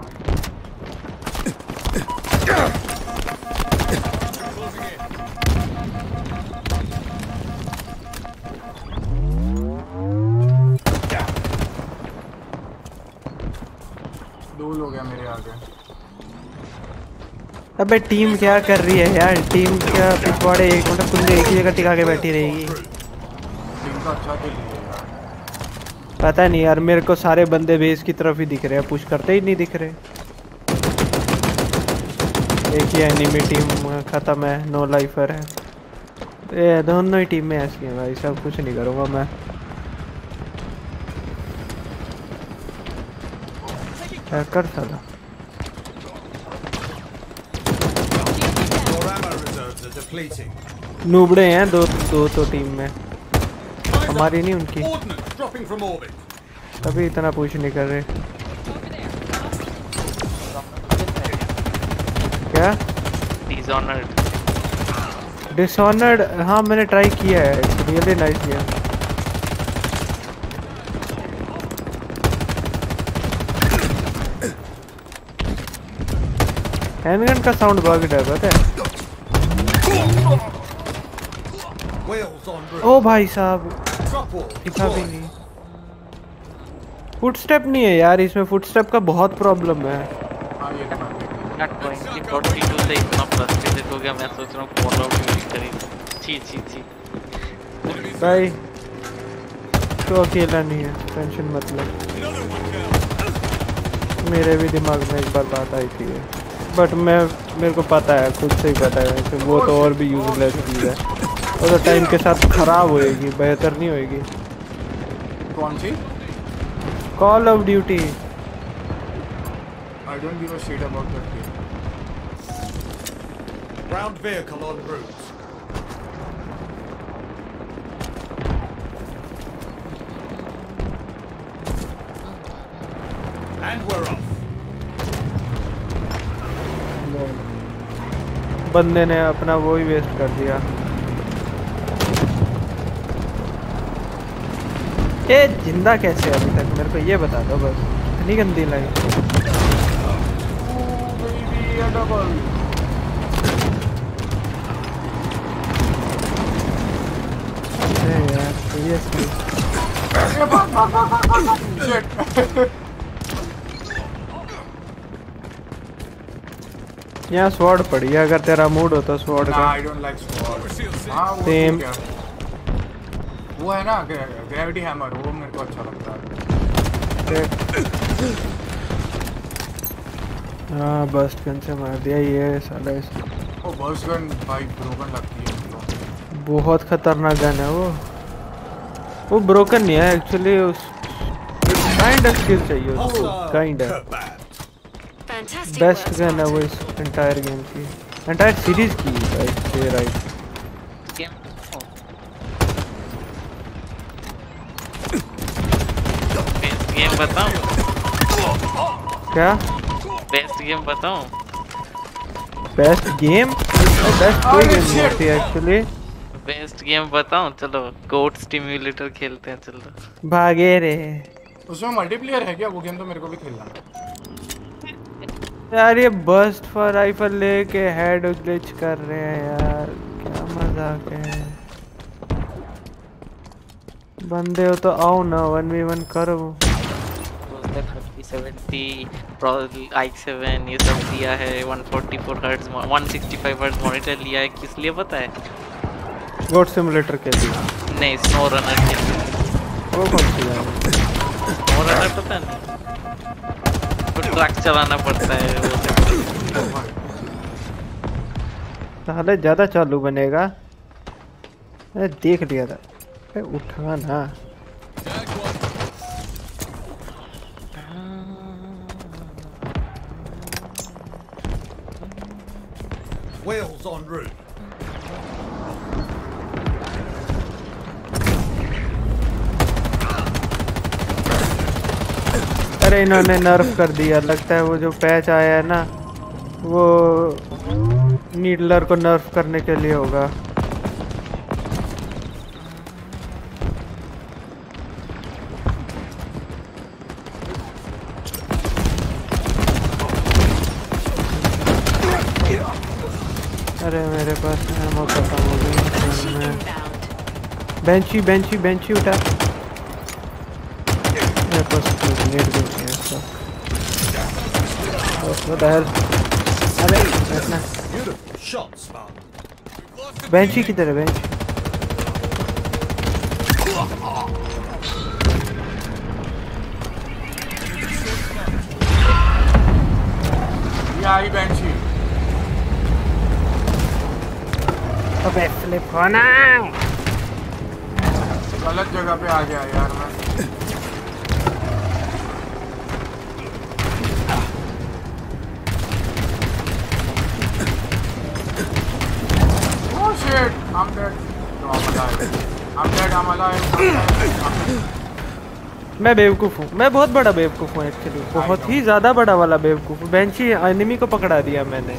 दूर हो गया मेरे आगे। अबे टीम क्या कर रही है यार? टीम क्या पिछवाड़े एक मतलब कुंदे एक ही जगह टिका के बैठी रहेगी? टीम का अच्छा खेल रही है यार। पता नहीं यार, मेरे को सारे बंदे बेस की तरफ ही दिख रहे हैं, पुश करते ही नहीं दिख रहे। एक ही एनिमी टीम खत्म है, नो लाइफर है। ये दोनों ही टीम में ऐसी है भाई, सब कुछ नहीं करूँगा मैं। हैकर साला। Your ammo reserves are depleting. नूबड़े हैं दो तो टीम में, हमारी नहीं उनकी, Ordnance dropping from orbit. तभी इतना पुश नहीं कर रहे। क्या डिसऑनर्ड? हाँ मैंने ट्राई किया है, रियली नाइस गेम। हैंडगन का साउंड बग्ड है पता है? Wheels on route. ओ भाई साहब, Drop wall. दिखा भी नहीं। फुटस्टेप नहीं है यार इसमें, फुटस्टेप का बहुत प्रॉब्लम है। हाँ ये तो नॉट गोइंग कि डॉट टी से इतना फ्रस्ट्रेटेड हो गया, मैं सोच रहा हूँ कॉल आउट यूज करें। छी भाई तो अकेला नहीं है, टेंशन मत ले। मेरे भी दिमाग में एक बार बात आई थी, बट मेरे को पता है, खुद से ही पता है कि वो तो और भी यूजलेस चीज़ है, वो तो टाइम के साथ खराब होएगी, बेहतर नहीं होएगी। कौन सी? Call of Duty. I don't give a shit about that game. Ground vehicle en route. And we're off. बंदे ने अपना वो ही वेस्ट कर दिया। ये जिंदा कैसे है अभी तक, मेरे को ये बता दो बस। इतनी गंदी लाइन। Baby, a double. अरे यार सीरियसली। Shit. यहाँ स्वॉर्ड पड़ी है, अगर तेरा मूड हो तो स्वॉर्ड Nah, का। I don't like sword. हाँ वो Same. ठीक है। वो है ना ग्रेविटी हैमर, वो मेरे को अच्छा लगता है। हाँ बस्ट गन से मार दिया ये साला इसने। वो बर्स्ट गन भाई ब्रोकन लगती है उनको। बहुत खतरनाक गन है वो ब्रोकन नहीं है एक्चुअली, उस काइंड ऑफ स्किल चाहिए उसको, kind of Fantastic best work, gun है वो Spartan. इस एंटायर गेम की, एंटायर सीरीज की, राइट। बेस्ट गेम बताऊं? क्या बेस्ट गेम बताऊं? Best game? बेस्ट कोई गेम नहीं होती एक्चुअली। बेस्ट गेम बताऊं? चलो गोट स्टिम्युलेटर खेलते हैं, चलो। भागे रे उसमें मल्टीप्लेयर है क्या? वो गेम तो मेरे को भी खेलना है यार। ये बस्ट फॉर राइफल लेके हेड ग्लिच कर रहे हैं यार, क्या मजाक है। बंदे हो तो आओ ना 1v1 करो। 3070 i7 ये सब लिया है, 144 हर्ट्ज 165 हर्ट्ज मॉनिटर लिया है, किस लिए पता है? गोट सिमुलेटर के लिए? नहीं, स्नो रनर के लिए। वो कौन सी है? स्नो रनर पता नहीं, तो ट्रक चलाना पड़ता है वो सब। साले ज्यादा चालू बनेगा। मैं देख लिया था। उठा ना। Wheels en route. अरे इन्होंने नर्फ कर दिया लगता है, वो जो पैच आया है ना वो नीडलर को नर्फ करने के लिए होगा। अरे मेरे पास एमो खत्म हो गई। बेंची उठा। मेरे पास नेट भी नहीं है इसका। What the hell? अरे बैठना। Shot, Spartan. बेंची किधर है? बेंच ये आई बेंची। अबे फ्लिप होना। गलत जगह पे आ गया यार मैं। Oh shit! I'm dead. No, I'm alive. I'm dead. I'm alive. मैं बेवकूफ़ हूँ, मैं बहुत बड़ा बेवकूफ़ हूँ एक्चुअली, बहुत ही ज़्यादा बड़ा वाला बेवकूफ़ हूँ। बेंची एनिमी को पकड़ा दिया मैंने।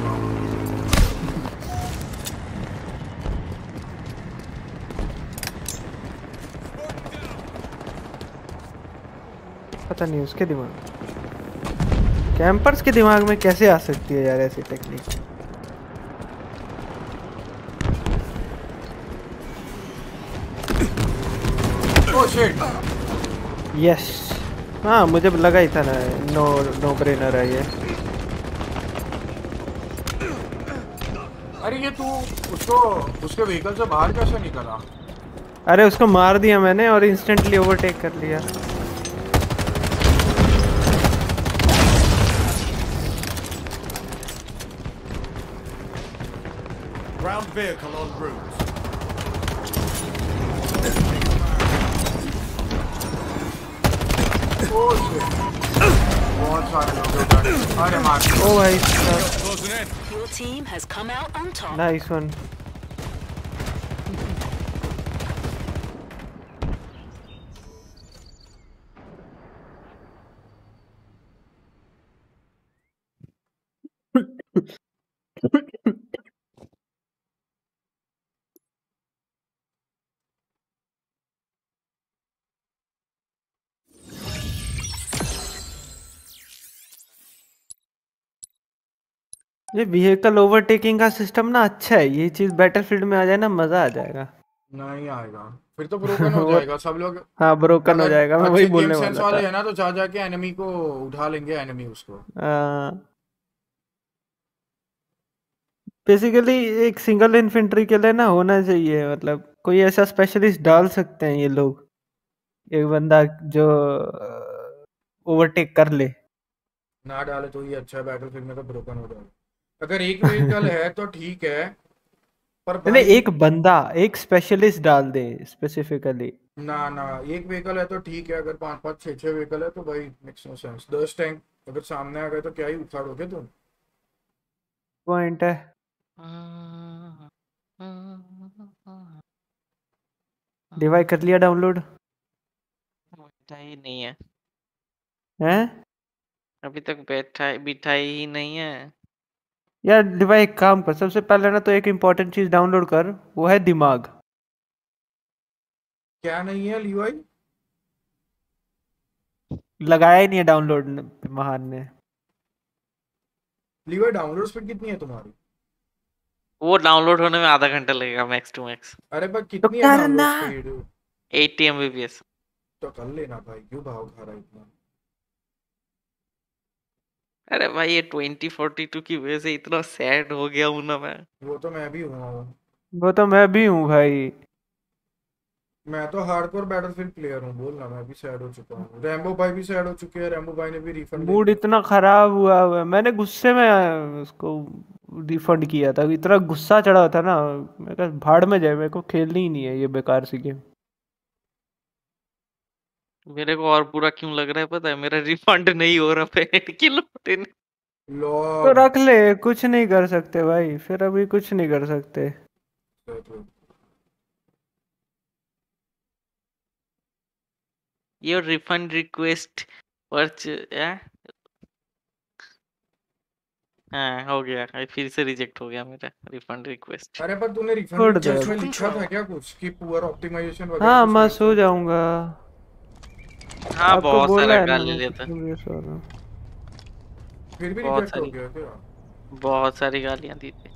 पता नहीं उसके दिमाग, कैंपर्स के दिमाग में कैसे आ सकती है यार ऐसी टेक्निक। Oh shit! यस हाँ मुझे लगा ही था ना, नो ब्रेनर है ये। अरे ये तू उसको उसके व्हीकल से बाहर कैसे निकला? अरे उसको मार दिया मैंने और इंस्टेंटली ओवरटेक कर लिया। Ground vehicle en route. Oh shit! बहुत सारे लोग उधर। अरे मार। ओ भाई Your team has come out on top. Nice one. ये व्हीकल ओवरटेकिंग का सिस्टम ना अच्छा है, ये चीज बैटलफील्ड में आ जाए ना मजा आ जाएगा। नहीं आएगा फिर तो ब्रोकन हो जाएगा सब लोग। हाँ ब्रोकन हो जाएगा, मैं वही बोलने सेंस वाला वाले था। है ना तो जा जाके एनिमी को उठा लेंगे एनिमी उसको। बेसिकली एक सिंगल इन्फेंट्री के लिए ना होना चाहिए, मतलब कोई ऐसा स्पेशलिस्ट डाल सकते हैं ये लोग। एक बंदा जो ओवरटेक कर ले। ना डाले तो ये अच्छा है, बैटलफील्ड में तो ब्रोकन हो जाएगा। अगर एक व्हीकल है तो ठीक है, पर नहीं भाई एक बंदा, एक स्पेशलिस्ट डाल दे स्पेसिफिकली। ना एक व्हीकल है तो ठीक है, अगर 5 6 व्हीकल है तो भाई मेक्स नो सेंस। 10 टैंक अगर सामने आ गए तो क्या ही उखाड़ोगे तुम। पॉइंट है। डिवाइस कर लिया डाउनलोड? बैठा ही नहीं है हैं अभी तक, बिठा ही नहीं है। यार डिवाइस एक काम कर, सबसे पहले ना तो एक इम्पोर्टेंट चीज डाउनलोड कर, वो है दिमाग। क्या नहीं है लीवाई? लगाया ही नहीं है डाउनलोड महान ने। लीवाई डाउनलोड स्पीड कितनी है तुम्हारी? वो डाउनलोड होने में आधा घंटा लगेगा मैक्स टू मैक्स। अरे पर कितनी है डाउनलोड स्पीड? 80 Mbps। तो कर लेना भाई, क्यों भाव खा रहा है इतना? अरे भाई ये 2042 की वजह से इतना सैड हो गया हूं ना मैं। वो तो मैं भी हुआ हूँ। वो तो मैं भी हूँ भाई। मैं तो हार्डकोर बैटलफील्ड प्लेयर हूँ, बोलना मैं भी सैड हो चुका हूँ। रैम्बो भाई भी सैड हो चुके हैं, रैम्बो भाई ने भी रिफंड मूड इतना खराब हुआ है, मैंने गुस्से में उसको रिफंड किया था। इतना गुस्सा चढ़ा था ना, मैं कहा भाड़ में जाए, मेरे को खेलनी ही नहीं है ये बेकार सी गेम। मेरे को और पूरा क्यों लग रहा है पता है, मेरा रिफंड नहीं हो रहा पेमेंट की लौटे नहीं। तो रख ले, कुछ नहीं कर सकते भाई, फिर अभी कुछ नहीं कर सकते। योर रिफंड रिक्वेस्ट वर्च हाँ हो गया, फिर से रिजेक्ट हो गया मेरा रिफंड रिक्वेस्ट। अरे पर तूने रिफंड रिक्वेस्ट में लिखा था क्या कुछ कि पुअर ऑप्टिमाइजेशन वगैरह? हाँ मैं सो जाऊंगा। हाँ बहुत सारा गाली लेता, फिर भी रिजेक्ट हो गया क्या? बहुत सारी गालियां दी थी।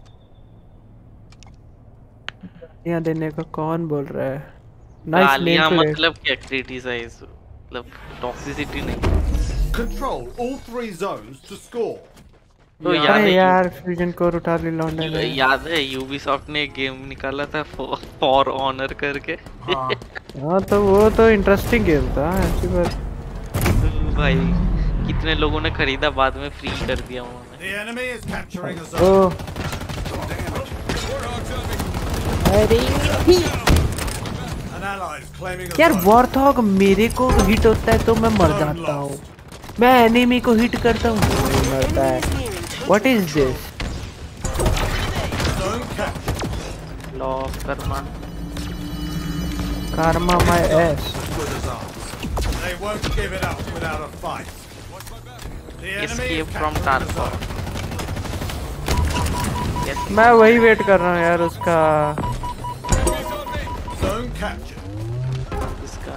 गालियां देने का कौन बोल रहा है? गालियां मतलब क्या, क्रिटिसाइज मतलब टॉक्सिसिटी नहीं। Control all 3 zones to score. तो याद है यार फ्यूजन कोर उठा ली लौंडे ने। याद है यूबीसॉफ्ट ने एक गेम निकाला था फॉर ऑनर करके। हाँ तो वो तो इंटरेस्टिंग गेम था, ऐसी बात भाई कितने लोगों ने खरीदा, बाद में फ्री कर दिया उन्होंने। The enemy is capturing a zone. An ally is claiming a यार zone. वॉरथॉग मेरे को हिट होता है तो मैं मर जाता हूँ, मैं एनिमी को हिट करता हूँ नहीं मरता है। What is this? Zone captured. Law of karma. Karma my ass. They won't give it up without a fight. The enemy Escape is from capturing a Tarkov. zone. मैं वही वेट कर रहा हूँ यार उसका। Zone captured. इसका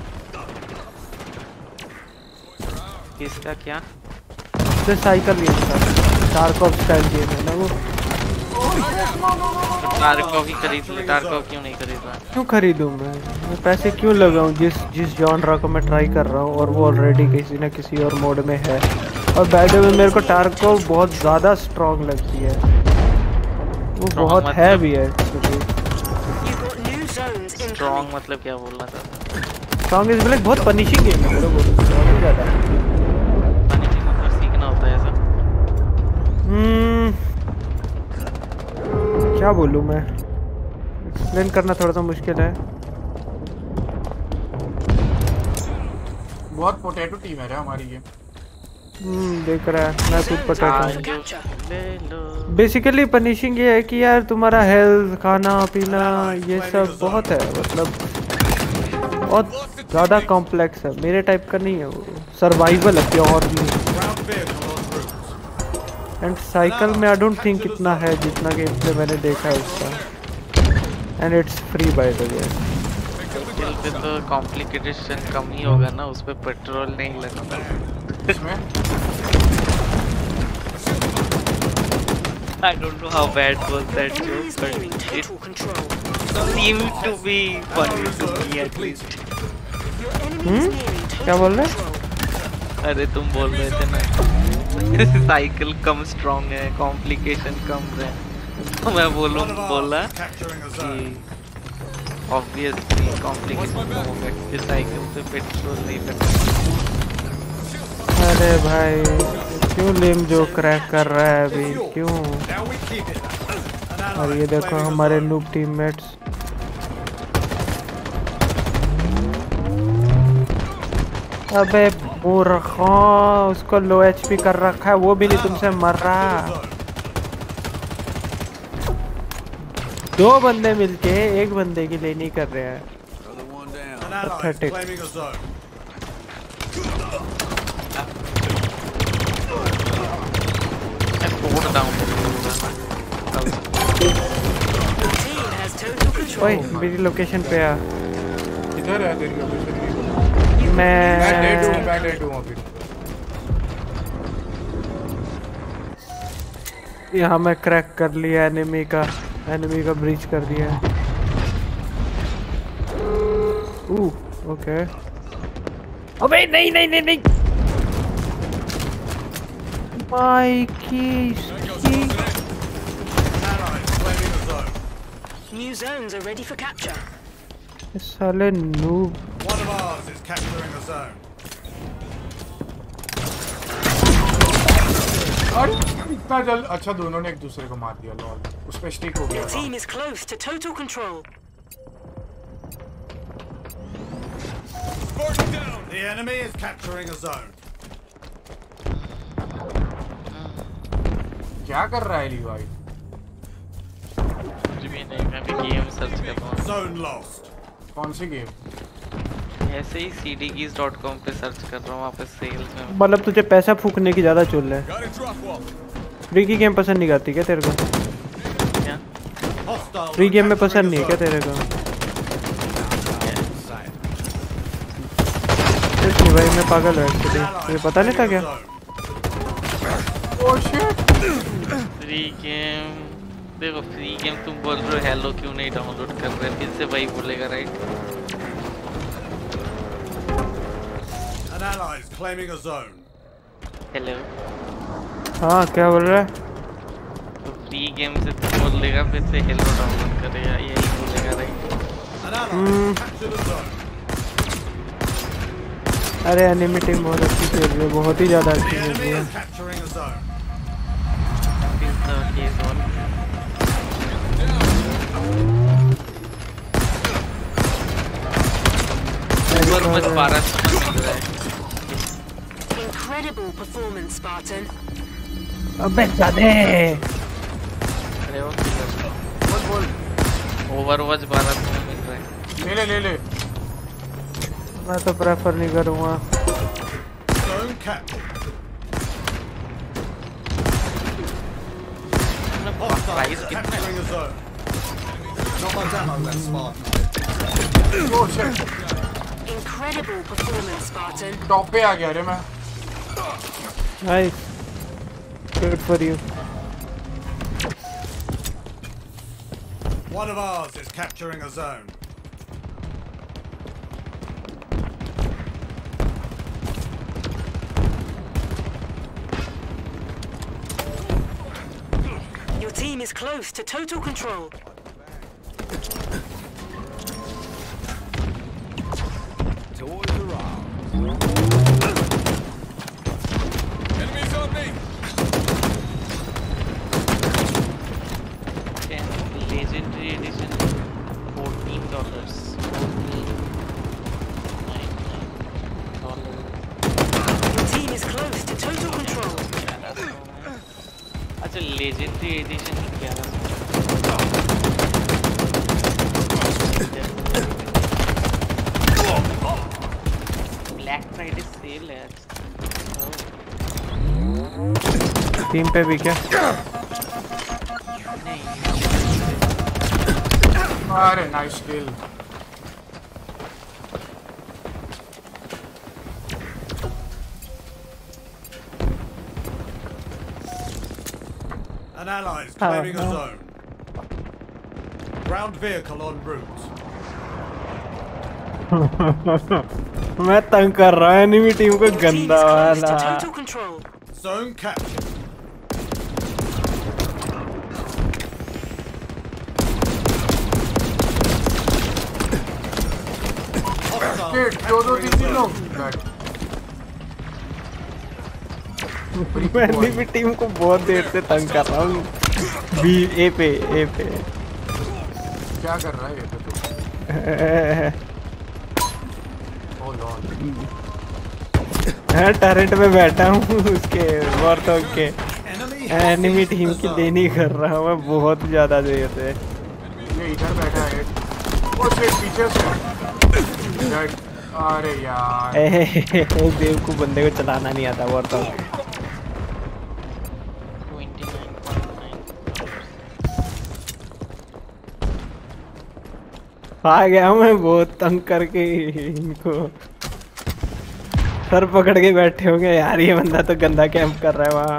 इसका क्या? तो साइकिल गेम था, टार्कॉव स्टाइल गेम है ना वो। टार्कॉव ही खरीद ले, टार्कॉव क्यों नहीं खरीद रहा? क्यों खरीदूं मैं पैसे क्यों लगाऊं जिस जॉनरा को मैं ट्राई कर रहा हूँ और वो ऑलरेडी किसी ना किसी और मोड में है। और बाय द वे मेरे को टार्कॉव बहुत ज़्यादा स्ट्रॉन्ग लगती है, वो बहुत है भी है। स्ट्रॉन्ग मतलब क्या बोलना चाहता? स्ट्रॉन्ग इज लाइक बहुत पनिशिंग गेम है मेरे को, बहुत ज़्यादा पनिशिंग मतलब सीखना होता है ऐसा। क्या बोलूं मैं, एक्सप्लेन करना थोड़ा सा मुश्किल है। बहुत पोटैटो टीम है हमारी ये। देख रहा है मैं खुद पोटैटो। बेसिकली पनिशिंग ये है कि यार तुम्हारा हेल्थ, खाना पीना ये सब बहुत है, मतलब बहुत ज़्यादा कॉम्प्लेक्स है, मेरे टाइप का नहीं है वो, सर्वाइवल है प्योरली। एंड साइकिल में आई डोंट थिंक इतना है जितना गेम प्ले मैंने देखा है इसका, and it's free by the way. Cycle पे तो कॉम्प्लिकेशन कम ही होगा ना, उस पे पेट्रोल नहीं लगता। I don't know how bad was that joke, but it seemed to be funny to me at least. क्या बोल रहे? अरे तुम बोल रहे थे ना साइकिल कम स्ट्रॉन्ग है, कॉम्प्लिकेशन कम है, तो मैं बोला कि ऑब्वियसली कॉम्प्लिकेशन कम होगा क्योंकि साइकिल पे पेट्रोल नहीं लगता। अरे भाई क्यों लेम जो क्रैक कर रहा है अभी क्यों? Now we keep it. An और ally ये is देखो claiming a हमारे zone. Noob teammates. अबे मूर्खों, उसको लो एचपी कर रखा है, वो भी नहीं तुमसे मर रहा। दो बंदे मिलके एक बंदे की लिए नहीं कर रहे हैं। An ally is Pathetic. claiming a zone. मैं फोड़ down Your team has total control. ओए मेरी लोकेशन पे आ। इधर है तेरी लोकेशन। मैं मैं डेड हूँ अभी। यहाँ मैं क्रैक कर लिया एनिमी का ब्रीच कर दिया है। ओके। अबे नहीं नहीं नहीं नहीं Mikey An ally is claiming a zone. New zones are ready for capture. साले noob. One of ours is capturing a zone. और इतना जल्द अच्छा दोनों ने एक दूसरे को मार दिया। लॉल उस पे स्टिक हो गया Your था। team is close to total control. The enemy is capturing a zone. क्या कर रहा है लीवाई? कुछ भी नहीं, मैं भी गेम सर्च कर रहा हूँ। Zone lost. कौन सी गेम? ऐसे ही cdkeys.com पे सर्च कर रहा हूँ, वहाँ पे सेल्स में। मतलब तुझे पैसा फूकने की ज्यादा चुल है। फ्री की गेम पसंद नहीं आती क्या तेरे को? क्या? Hostile. फ्री गेम में पसंद नहीं है क्या तेरे को? कुछ नहीं भाई, मैं पागल हूँ एक्चुअली, मुझे पता नहीं था क्या। फ्री गेम देखो, फ्री गेम तुम बोल रहे हो हेलो क्यों नहीं डाउनलोड कर रहे, फिर से वही बोलेगा right. An ally is claiming a zone. Hello हाँ क्या बोल रहा है? तो फ्री गेम से तुम बोल देगा, फिर से हेलो डाउनलोड करेगा, यही बोलेगा right. An ally has captured a zone. अरे एनिमी टीम बहुत अच्छी खेल रही है, बहुत ही ज्यादा The अच्छी खेल enemy रही है। is capturing a zone. Overwatch 12 समझ मिल रहा है। Incredible performance, Spartan. अबे सादे अरे वो बोल ओवरवॉच 12 समझ मिल रहा है। ले मैं तो प्रेफर नहीं करूँगा। Zone captured. Hostile is capturing a zone. Not much ammo left, Spartan. Incredible performance, Spartan. Top पे आ गया रे मैं। Nice, good for you. One of ours is capturing a zone. Your team is close to total control. Enemies on me. Legendary edition $14. Your team is close to total control. अच्छा legendary edition 1100। Black Friday sale है आज। Team पे भी क्या? नहीं अरे nice kill. An ally is claiming a zone. Ground vehicle en route. मैं तंग कर रहा हूँ एनिमी टीम को Your team is गंदा close to वाला। total control. Zone captured. Hostile दो capturing a तीन zone. लोग। मैंने भी टीम को बहुत देर से तंग कर रहा हूँ। बी ए पे क्या कर रहा है ये तो तू? Oh lord. टरेंट में बैठा हूँ उसके वॉरथॉग के एनिमी टीम की देनी कर रहा हूँ मैं बहुत ज्यादा देर से। ये इधर बैठा है। ओ शिट पीछे से। अरे यार। देव को बंदे को चलाना नहीं आता वॉरथॉग। आ गया मैं बहुत तंग करके इनको। सर पकड़ के बैठे होंगे यार ये बंदा तो गंदा कैंप कर रहा है वहाँ।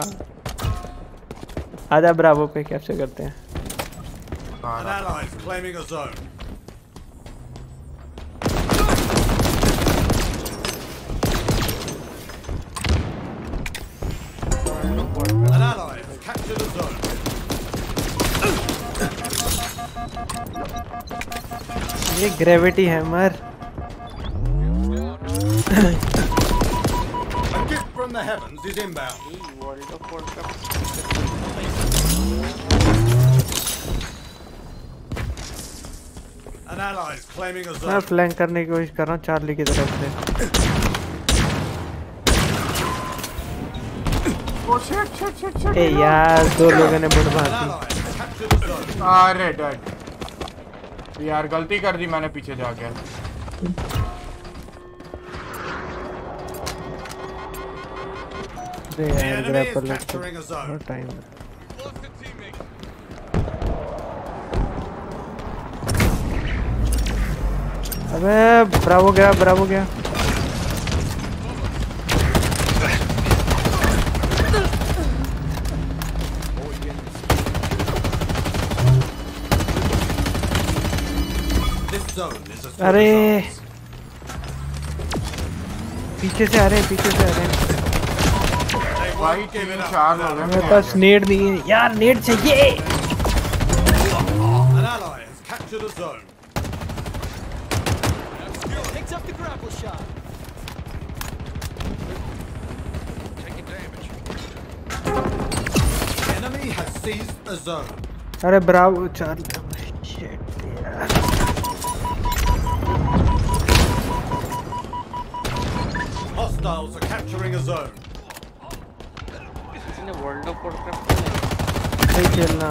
आजा ब्रावो पे कैप्चर करते हैं। An ally is claiming a zone. An ally has captured a zone. ये gravity hammer. A gift from the heavens is inbound. An ally is claiming a मैं zone. फ्लैंक करने की कोशिश कर रहा हूँ चार्ली की तरफ से। Oh shit. ए यार दो लोगों ने बुड़ An मार ally has captured a zone. अरे डैड यार गलती कर दी मैंने पीछे जाके। दे The यार enemy is grapple capturing a zone. Time. अबे ब्रावो गया। This zone is as good अरे as ours. पीछे से आ रहे हैं। They भाई won't give it 3-4 up. लोग हैं मेरे पास नेड नहीं है यार। नेड चाहिए। An ally has captured a zone. Enemy has seized a zone. अरे ब्रावो चार्ली। शिट यार। Hostiles are capturing a zone. World of Warcraft नहीं खेलना।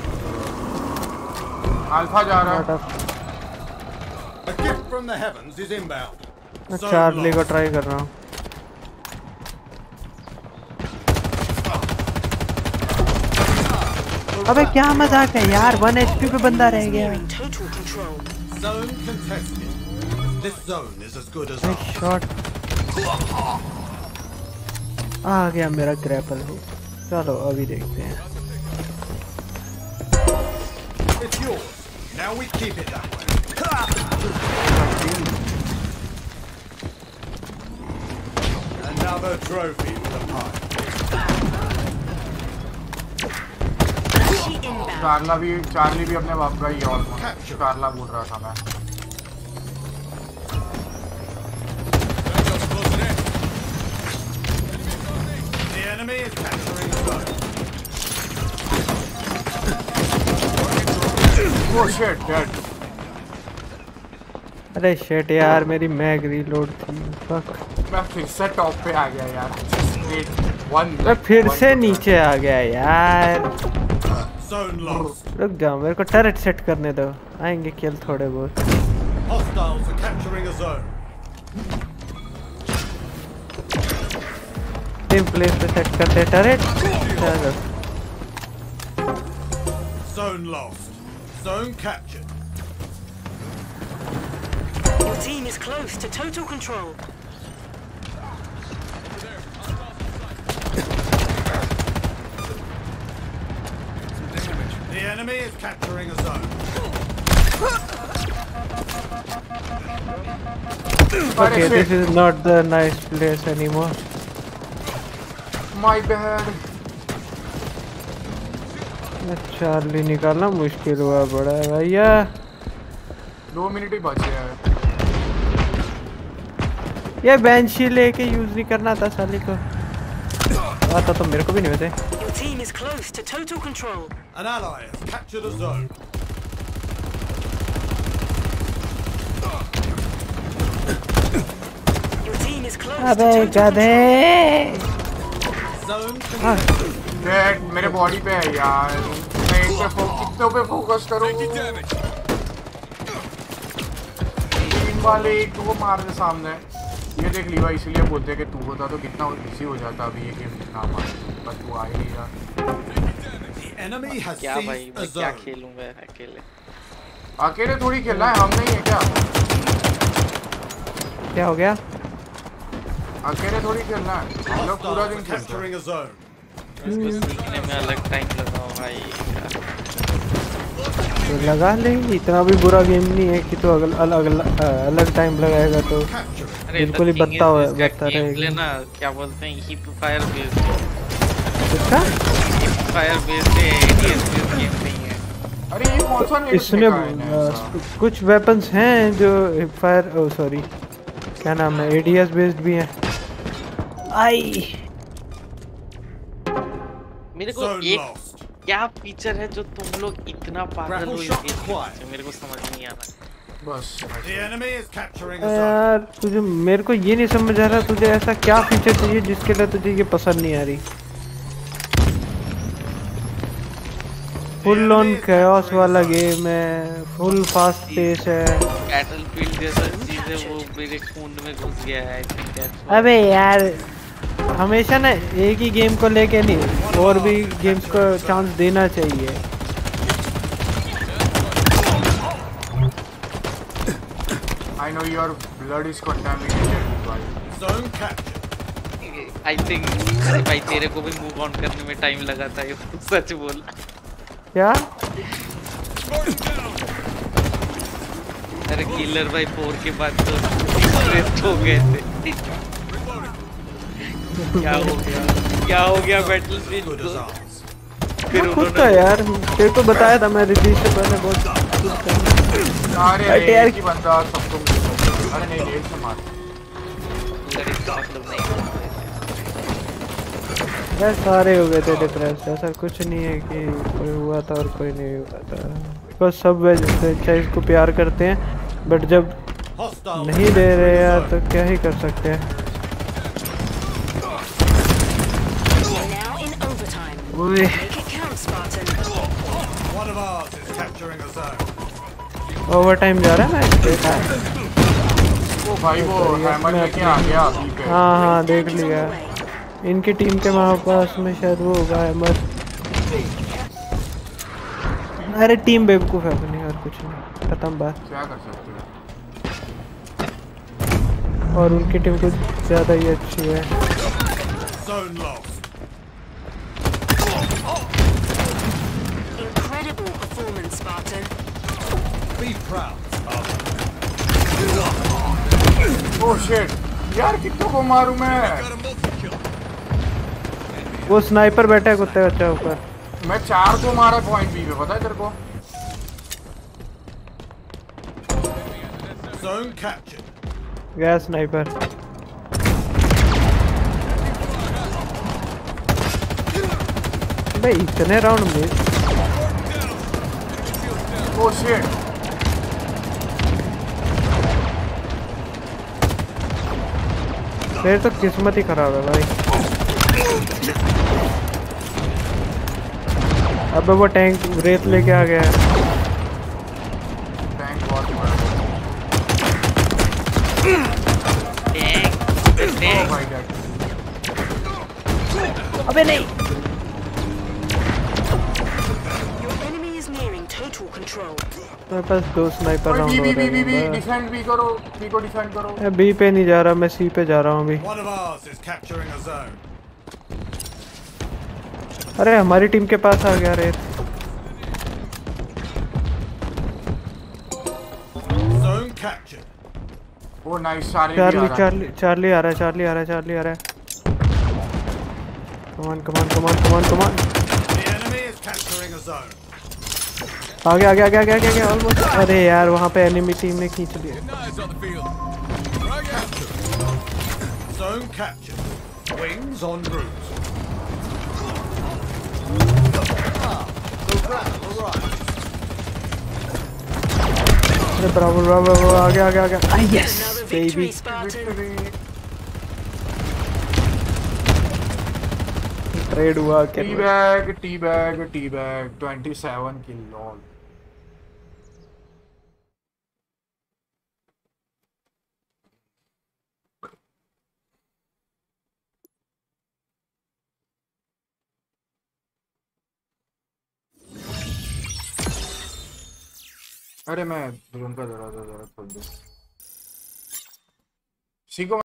अल्फा जा रहा है। A gift from the heavens is inbound. मैं Zone चार्ली को lost. Try कर रहा हूँ। अबे क्या मजाक है यार। 1 HP पे बंदा रह गया। Nearing total control. Zone contested. This zone is as good as ours. Shot आ गया मेरा ग्रैपल हो। चलो अभी देखते हैं। It's yours. Now we keep it that way. Another trophy with a pipe. She inbound. Charlie भी अपने बाप का ही और कार्ला बोल रहा था मैं। The enemy is capturing a zone. Oh shit dead. अरे शिट यार मेरी मैग रीलोड थी। फक। मैं फिर से टॉप पे आ गया यार। मैं फिर से नीचे आ गया यार। Zone lost. रुक जाओ मेरे को टरेट सेट करने दो। आएंगे किल थोड़े बहुत। Hostiles are capturing a zone. Same place पे सेट करते टरेट। चलो Zone lost. Zone captured. Your team is close to total control. The enemy is capturing a zone. Okay, this is not the nice place anymore. My bad. Charlie निकालना मुश्किल हुआ बड़ा है भैया। 2 minute ही बचे हैं। ये बेंची लेके यूज नहीं करना था साली को। आता तो मेरे को भी नहीं वैसे। Your team is close to total control. An ally has captured a zone. Your team is close to अबे total गधे। control. Zone डेड मेरे बॉडी पे है यार, मैं एक पे कितनों पे फोकस करूं? तीन वाले एक को मार दे सामने। ये देख लीवा, इसलिए बोलते हैं कि तू होता तो कितना इजी हो जाता अभी ये गेम ना मार, पर तू आ ही नहीं रहा। The enemy has क्या भाई seized a मैं क्या zone. खेलूंगा अकेले। अकेले थोड़ी खेलना है, हम नहीं है क्या? क्या हो गया? अकेले थोड़ी खेलना है, हम लोग पूरा Hostiles दिन are खेलते हैं। capturing a zone. इसको सीखने में अलग टाइम लगा भाई। तो लगा ले, इतना भी बुरा गेम नहीं है कि तो अलग टाइम लगाएगा तो अरे बिल्कुल ही बत्ता रहेगा। ना क्या बोलते हैं हिप फायर बेस्ड किसका? फायर बेस्ड है, एडीएस बेस्ड गेम नहीं है। अरे ये कौन सा नेट इसमें कुछ वेपन्स हैं जो फायर सॉरी क्या नाम है एडीएस बेस्ड भी हैं। आई मेरे को Zone एक lost. क्या फीचर है जो तुम लोग इतना पागल हो इस गेम के पीछे, मेरे को समझ नहीं आ रहा। बस The enemy is capturing a zone. यार तुझे मेरे को ये नहीं समझ आ रहा तुझे ऐसा क्या फीचर चाहिए जिसके लिए तुझे ये पसंद नहीं आ रही। फुल ऑन कैओस वाला गेम है, फुल फास्ट पेस है। बैटलफील्ड जैसा चीज है वो मेरे खून में घुस गया है। I think that's why. अबे यार हमेशा ना एक ही गेम को लेके नहीं और भी गेम्स को चांस देना चाहिए। I know your blood is contaminated. Zone captured. I think अरे भाई तेरे को भी मूव ऑन करने में टाइम लगा था, ये तो सच बोला। क्या? अरे किलर भाई 4 के बाद तो स्ट्रेस्ड हो गए थे। क्या हो गया बैटलफील्ड Good को? as ours. फिर खुद तो यार तेरे को बताया था मैं रिलीज से पहले बहुत अरे यार की बंदा सबको अरे नहीं रेड से मार। यार सारे हो गए थे डिप्रेस। ऐसा कुछ नहीं है कि कोई हुआ था और कोई नहीं हुआ था, बस सब फ्रेंचाइज को प्यार करते हैं बट जब Hostile. नहीं दे रहे यार तो क्या ही कर सकते हैं। Now in overtime. ओए Make it count, Spartan. One of ours is capturing a zone. Overtime जा रहा है मैच देखा है? वो भाई वो हैमर लेके आ गया अभी पे। हाँ हाँ देख लिया, इनकी टीम के वहाँ पास में शायद वो होगा हैमर। अरे टीम बेवकूफ है अपनी और कुछ नहीं, खत्म बात। क्या कर सकते हैं? और उनकी टीम कुछ ज़्यादा ही अच्छी है। Zone lost. Incredible performance, Spartan. Be proud. Oh shit यार कितनों को मारूं मैं? वो स्नाइपर बैठा है कुत्ते बच्चा ऊपर। मैं 4 को मारा पॉइंट बी पे, पता है तेरे को? Zone captured. गया स्नाइपर। भाई इतने राउंड में ओह शिट मेरी तो किस्मत ही खराब है भाई। अब वो टैंक रेत लेके आ गया है। टैंक बहुत मारा। ओह माय गॉड अबे नहीं Your enemy is nearing total control. मेरे पास 2 स्नाइपर राउंड हो बी रहे हैं। डिफेंड भी करो, बी को डिफेंड करो। मैं बी पे नहीं जा रहा, मैं सी पे जा रहा हूँ अभी। One of ours is capturing a zone. अरे हमारी टीम के पास आ गया रेत। Zone captured. ओह नाइस, सारे भी आ चार्ली रहा है। चार्ली चार्ली आ रहा है, चार्ली आ रहा है, चार्ली आ रहा है। कमान कमान कमान कमान कमान The enemy is capturing a zone. आगे आगे आगे आगे आगे ऑलमोस्ट। अरे यार वहाँ पे एनिमी टीम ने खींच लिया। Zone captured. Wings en route. अरे ब्रावो ब्रावो ब्रावो, आगे आगे आगे। Yes Another baby. victory, Spartan. Trade हुआ टी बैग 27 किल लॉल। अरे मैं ड्रोन का जरा खोल दूं।